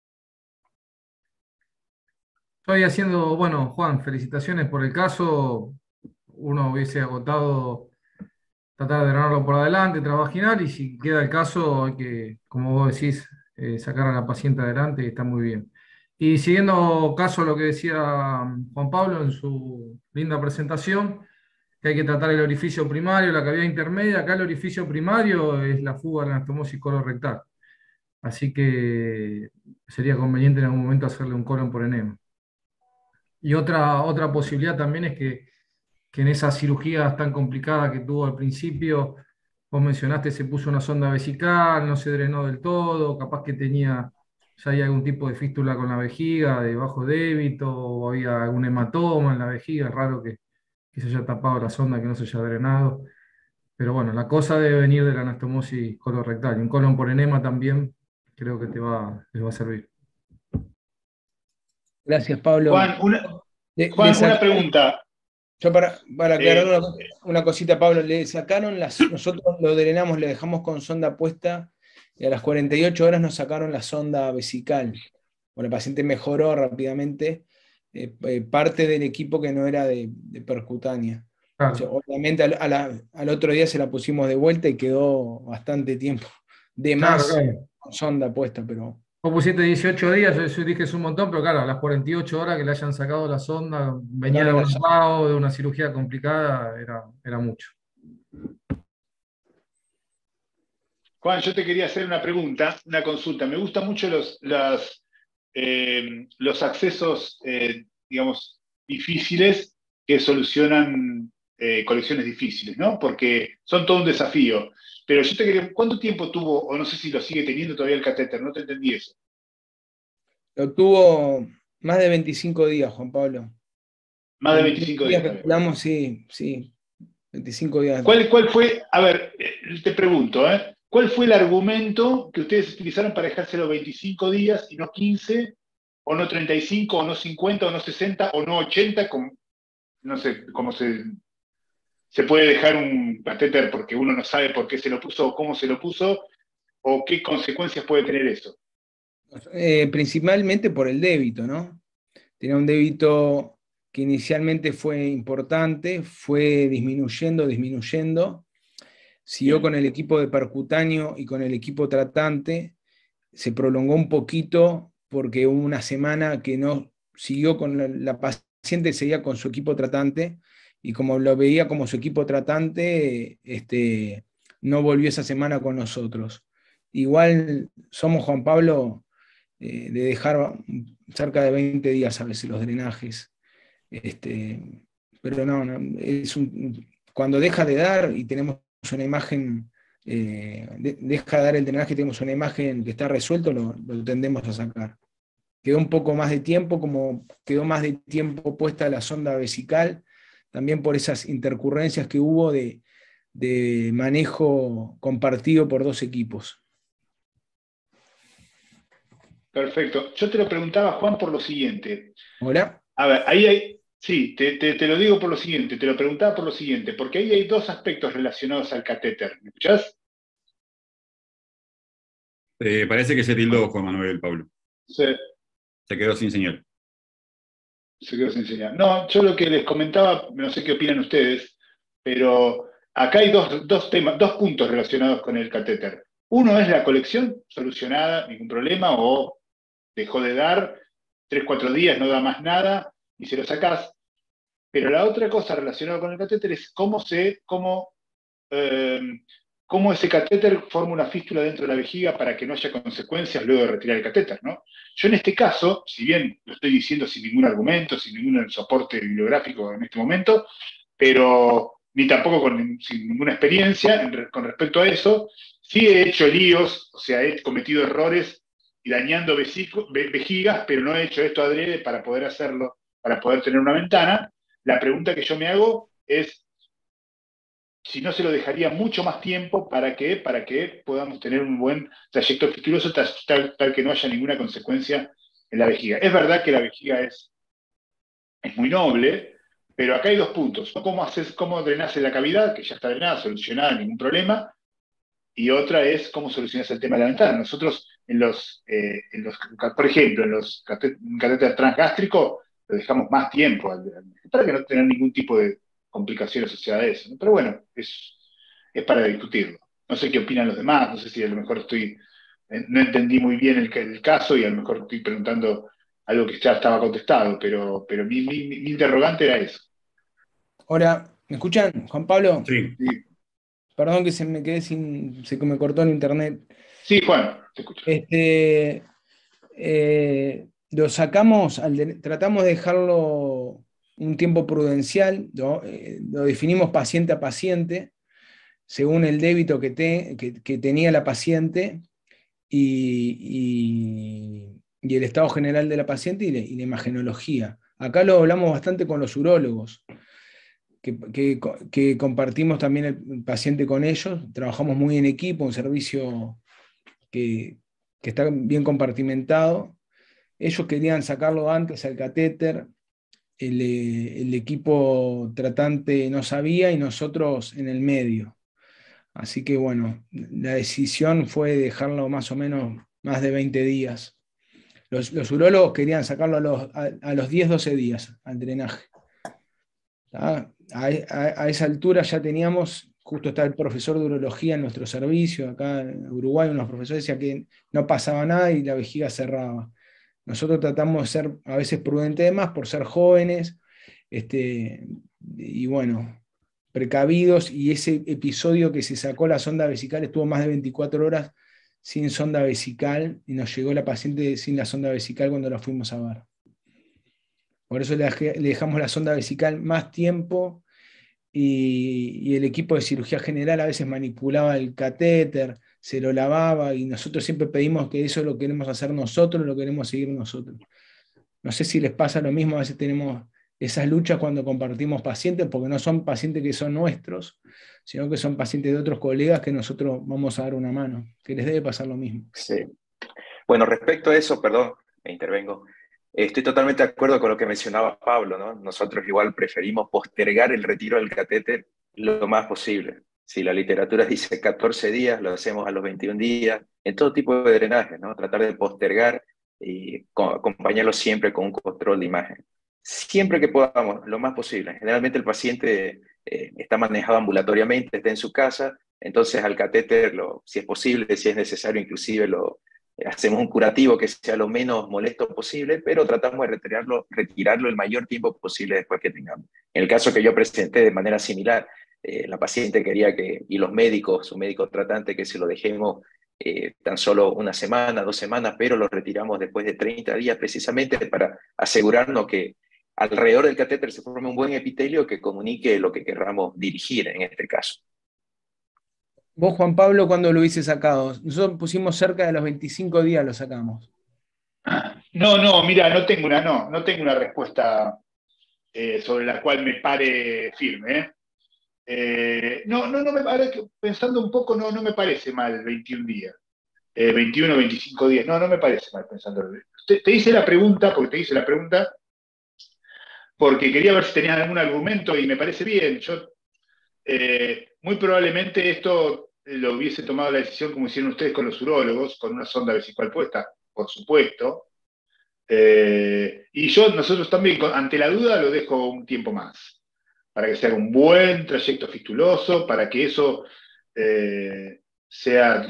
Estoy haciendo, bueno, Juan, felicitaciones por el caso. Uno hubiese agotado tratar de drenarlo por adelante, transvaginal, y si queda el caso, hay que, como vos decís, sacar a la paciente adelante, y está muy bien. Y siguiendo caso lo que decía Juan Pablo en su linda presentación, que hay que tratar el orificio primario, la cavidad intermedia. Acá el orificio primario es la fuga de la anastomosis colorectal. Así que sería conveniente en algún momento hacerle un colon por enema. Y otra posibilidad también es que en esas cirugías tan complicadas que tuvo al principio, vos mencionaste, se puso una sonda vesical, no se drenó del todo, capaz que ya hay algún tipo de fístula con la vejiga, de bajo débito, o había algún hematoma en la vejiga. Es raro que se haya tapado la sonda, que no se haya drenado. Pero bueno, la cosa debe venir de la anastomosis colorectal. Y un colon por enema también creo que les va a servir. Gracias, Pablo. Juan, una pregunta. Yo para aclarar una cosita, Pablo, nosotros lo drenamos, le dejamos con sonda puesta, y a las 48 horas nos sacaron la sonda vesical. Bueno, el paciente mejoró rápidamente, parte del equipo que no era de percutánea. Claro. O sea, obviamente al otro día se la pusimos de vuelta y quedó bastante tiempo de más, claro. Con sonda puesta, pero... Vos pusiste 18 días, yo dije es un montón, pero claro, a las 48 horas que le hayan sacado la sonda, venía de un pago, de una cirugía complicada, era mucho. Juan, yo te quería hacer una pregunta, una consulta. Me gustan mucho los accesos, digamos, difíciles que solucionan colecciones difíciles, ¿no? Porque son todo un desafío. Pero yo te quería, ¿cuánto tiempo tuvo, o no sé si lo sigue teniendo todavía el catéter? No te entendí eso. Lo tuvo más de 25 días, Juan Pablo. Más de 25 días. Calculamos, sí, 25 días. ¿Cuál fue? A ver, te pregunto, ¿cuál fue el argumento que ustedes utilizaron para dejárselo 25 días y no 15, o no 35, o no 50, o no 60, o no 80? No sé cómo se puede dejar un catéter porque uno no sabe por qué se lo puso o cómo se lo puso, o qué consecuencias puede tener eso. Principalmente por el débito, ¿no? Tenía un débito que inicialmente fue importante, fue disminuyendo, siguió con el equipo de percutáneo y con el equipo tratante, se prolongó un poquito porque hubo una semana que no siguió con la paciente, seguía con su equipo tratante, y como lo veía como su equipo tratante, no volvió esa semana con nosotros. Igual somos, Juan Pablo, de dejar cerca de 20 días a veces los drenajes. Pero no, cuando deja de dar y tenemos una imagen, deja de dar el drenaje y tenemos una imagen que está resuelto, lo tendemos a sacar. Quedó un poco más de tiempo, como quedó más de tiempo puesta la sonda vesical, también por esas intercurrencias que hubo de manejo compartido por 2 equipos. Perfecto. Yo te lo preguntaba, Juan, por lo siguiente. ¿Hola? A ver, sí, te lo digo por lo siguiente, te lo preguntaba por lo siguiente, porque ahí hay 2 aspectos relacionados al catéter. ¿Me escuchás? Parece que se tildó Juan Manuel, Pablo. Sí. Se quedó sin señal. Se quedó sin señal. No, yo lo que les comentaba, no sé qué opinan ustedes, pero acá hay dos puntos relacionados con el catéter. Uno es la colección, solucionada, ningún problema, o dejó de dar, 3-4 días, no da más nada, y se lo sacás. Pero la otra cosa relacionada con el catéter es cómo ese catéter forma una fístula dentro de la vejiga para que no haya consecuencias luego de retirar el catéter, ¿no? Yo en este caso, si bien lo estoy diciendo sin ningún argumento, sin ningún soporte bibliográfico en este momento, pero ni tampoco sin ninguna experiencia con respecto a eso, sí he hecho líos, o sea, he cometido errores y dañando vejigas, pero no he hecho esto adrede para poder hacerlo, para poder tener una ventana. La pregunta que yo me hago es si no se lo dejaría mucho más tiempo para que podamos tener un buen trayecto fistuloso tal que no haya ninguna consecuencia en la vejiga. Es verdad que la vejiga es muy noble, pero acá hay 2 puntos. Cómo drenás la cavidad, que ya está drenada, solucionada, ningún problema, y otra es cómo solucionás el tema de la ventana. Nosotros, por ejemplo, en los catéteres transgástricos, lo dejamos más tiempo para que no tener ningún tipo de complicaciones asociadas a eso, ¿no? Pero bueno, es para discutirlo. No sé qué opinan los demás, no sé si a lo mejor no entendí muy bien el caso y a lo mejor estoy preguntando algo que ya estaba contestado, pero mi interrogante era eso. Ahora, ¿me escuchan, Juan Pablo? Sí. Perdón que se me cortó el internet. Sí, Juan, te escucho. Lo sacamos, tratamos de dejarlo un tiempo prudencial, ¿no? Lo definimos paciente a paciente, según el débito que tenía la paciente y el estado general de la paciente y la imagenología. Acá lo hablamos bastante con los urólogos, que compartimos también el paciente con ellos, trabajamos muy en equipo, un servicio que está bien compartimentado. Ellos querían sacarlo antes al catéter, el equipo tratante no sabía y nosotros en el medio. Así que bueno, la decisión fue dejarlo más o menos más de 20 días. Los urólogos querían sacarlo a los 10-12 días al drenaje. A esa altura ya teníamos, justo está el profesor de urología en nuestro servicio, acá en Uruguay, unos profesores decían que no pasaba nada y la vejiga cerraba. Nosotros tratamos de ser a veces prudentes más por ser jóvenes, y bueno, precavidos, y ese episodio que se sacó la sonda vesical estuvo más de 24 horas sin sonda vesical y nos llegó la paciente sin la sonda vesical cuando la fuimos a ver. Por eso le dejamos la sonda vesical más tiempo y el equipo de cirugía general a veces manipulaba el catéter, se lo lavaba y nosotros siempre pedimos que eso lo queremos hacer nosotros, lo queremos seguir nosotros. No sé si les pasa lo mismo, a veces tenemos esas luchas cuando compartimos pacientes, porque no son pacientes que son nuestros, sino que son pacientes de otros colegas que nosotros vamos a dar una mano, que les debe pasar lo mismo. Sí. Bueno, respecto a eso, perdón, me intervengo. Estoy totalmente de acuerdo con lo que mencionaba Pablo, ¿no? Nosotros igual preferimos postergar el retiro del catéter lo más posible. Si la literatura dice 14 días, lo hacemos a los 21 días, en todo tipo de drenaje, ¿no? Tratar de postergar y acompañarlo siempre con un control de imagen. Siempre que podamos, lo más posible. Generalmente el paciente está manejado ambulatoriamente, está en su casa, entonces al catéter, si es posible, si es necesario, inclusive hacemos un curativo que sea lo menos molesto posible, pero tratamos de retirarlo el mayor tiempo posible después que tengamos. En el caso que yo presenté de manera similar, la paciente quería y los médicos, su médico tratante, que se lo dejemos tan solo una semana, 2 semanas, pero lo retiramos después de 30 días precisamente para asegurarnos que alrededor del catéter se forme un buen epitelio que comunique lo que querramos dirigir en este caso. Vos, Juan Pablo, ¿cuándo lo hubiese sacado? Nosotros pusimos cerca de los 25 días, lo sacamos. No, mira, no tengo una respuesta sobre la cual me pare firme. Ahora que pensando un poco, no me parece mal 21 días. 21, 25 días, no me parece mal pensando. Te hice la pregunta, porque quería ver si tenías algún argumento y me parece bien. Yo muy probablemente esto lo hubiese tomado la decisión como hicieron ustedes con los urólogos, con una sonda vesical puesta, por supuesto. Y nosotros también, ante la duda, lo dejo un tiempo más, para que sea un buen trayecto fistuloso, para que eso sea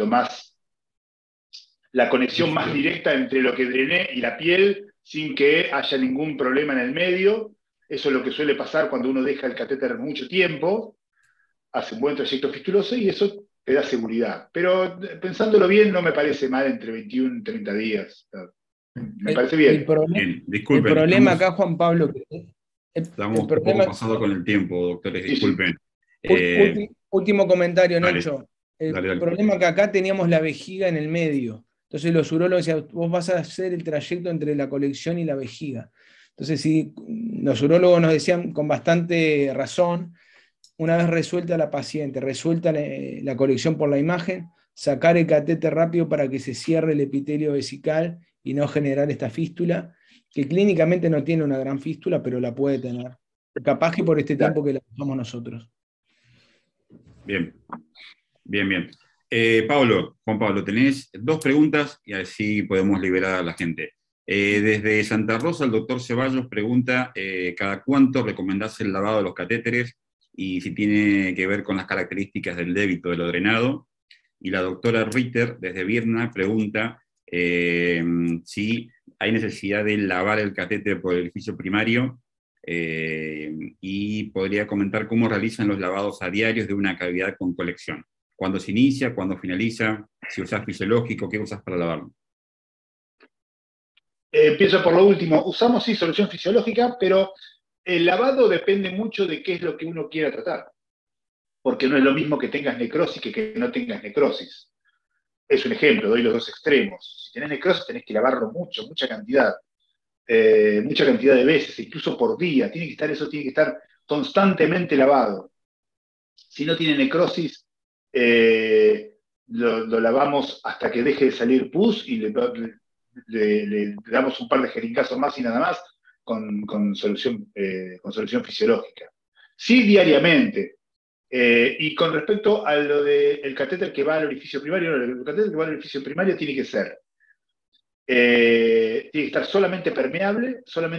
la conexión más directa entre lo que drené y la piel, sin que haya ningún problema en el medio. Eso es lo que suele pasar cuando uno deja el catéter mucho tiempo, hace un buen trayecto fistuloso y eso te da seguridad. Pero pensándolo bien, no me parece mal entre 21 y 30 días. Me parece bien. Disculpen, el problema acá, Juan Pablo... Estamos un poco pasados con el tiempo, doctores, disculpen. Último comentario, Nacho. Dale. El problema que acá teníamos la vejiga en el medio. Entonces los urólogos decían, vos vas a hacer el trayecto entre la colección y la vejiga. Entonces, sí, los urólogos nos decían con bastante razón, una vez resuelta la paciente, resuelta la colección por la imagen, sacar el catéter rápido para que se cierre el epitelio vesical y no generar esta fístula, que clínicamente no tiene una gran fístula, pero la puede tener. Capaz que por este tiempo que la usamos nosotros. Bien. Juan Pablo, tenés 2 preguntas y así podemos liberar a la gente. Desde Santa Rosa, el doctor Ceballos pregunta ¿cada cuánto recomendás el lavado de los catéteres? Y si tiene que ver con las características del débito de lo drenado. Y la doctora Ritter, desde Vierna, pregunta si hay necesidad de lavar el catéter por el orificio primario y podría comentar cómo realizan los lavados a diarios de una cavidad con colección. ¿Cuándo se inicia? ¿Cuándo finaliza? Si usas fisiológico, ¿qué usas para lavarlo? Empiezo por lo último. Usamos, sí, solución fisiológica, pero el lavado depende mucho de qué es lo que uno quiera tratar. Porque no es lo mismo que tengas necrosis que no tengas necrosis. Es un ejemplo, doy los 2 extremos. Si tenés necrosis tenés que lavarlo mucha cantidad de veces, incluso por día. Eso tiene que estar constantemente lavado. Si no tiene necrosis, lo lavamos hasta que deje de salir pus y le damos un par de jeringazos más y nada más con solución fisiológica. Sí, diariamente. Y con respecto a lo del catéter que va al orificio primario, el catéter que va al orificio primario tiene que estar solamente permeable,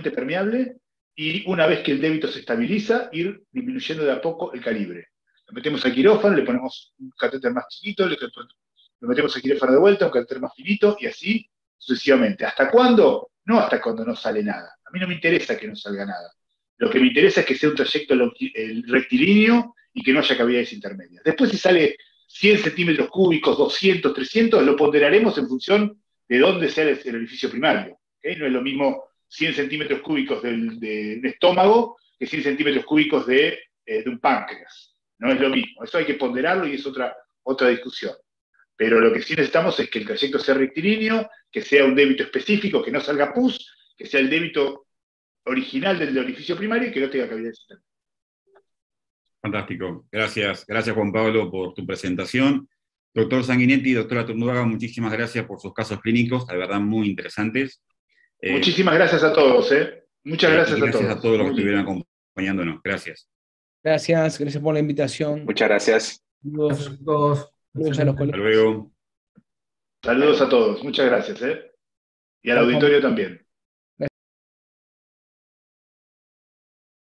y una vez que el débito se estabiliza, ir disminuyendo de a poco el calibre. Lo metemos al quirófano, le ponemos un catéter más chiquito, lo metemos al quirófano de vuelta, un catéter más finito, y así sucesivamente. ¿Hasta cuándo? No hasta cuando no sale nada. A mí no me interesa que no salga nada. Lo que me interesa es que sea un trayecto rectilíneo y que no haya cavidades intermedias. Después, si sale 100 centímetros cúbicos, 200, 300, lo ponderaremos en función de dónde sea el orificio primario. ¿Okay? No es lo mismo 100 centímetros cúbicos de un estómago que 100 centímetros cúbicos de un páncreas. No es lo mismo. Eso hay que ponderarlo y es otra discusión. Pero lo que sí necesitamos es que el trayecto sea rectilíneo, que sea un débito específico, que no salga pus, que sea el débito original del orificio primario y que no tenga cavidades internas. Fantástico. Gracias Juan Pablo por tu presentación. Doctor Sanguinetti, doctora Turnuaga, muchísimas gracias por sus casos clínicos, de verdad muy interesantes. Muchísimas gracias a todos. Muchas gracias a todos. Gracias a todos los que estuvieron acompañándonos. Gracias. Gracias por la invitación. Muchas gracias. Gracias a todos. Saludos a los colegas. Hasta luego. Saludos a todos. Muchas gracias. Y al auditorio también.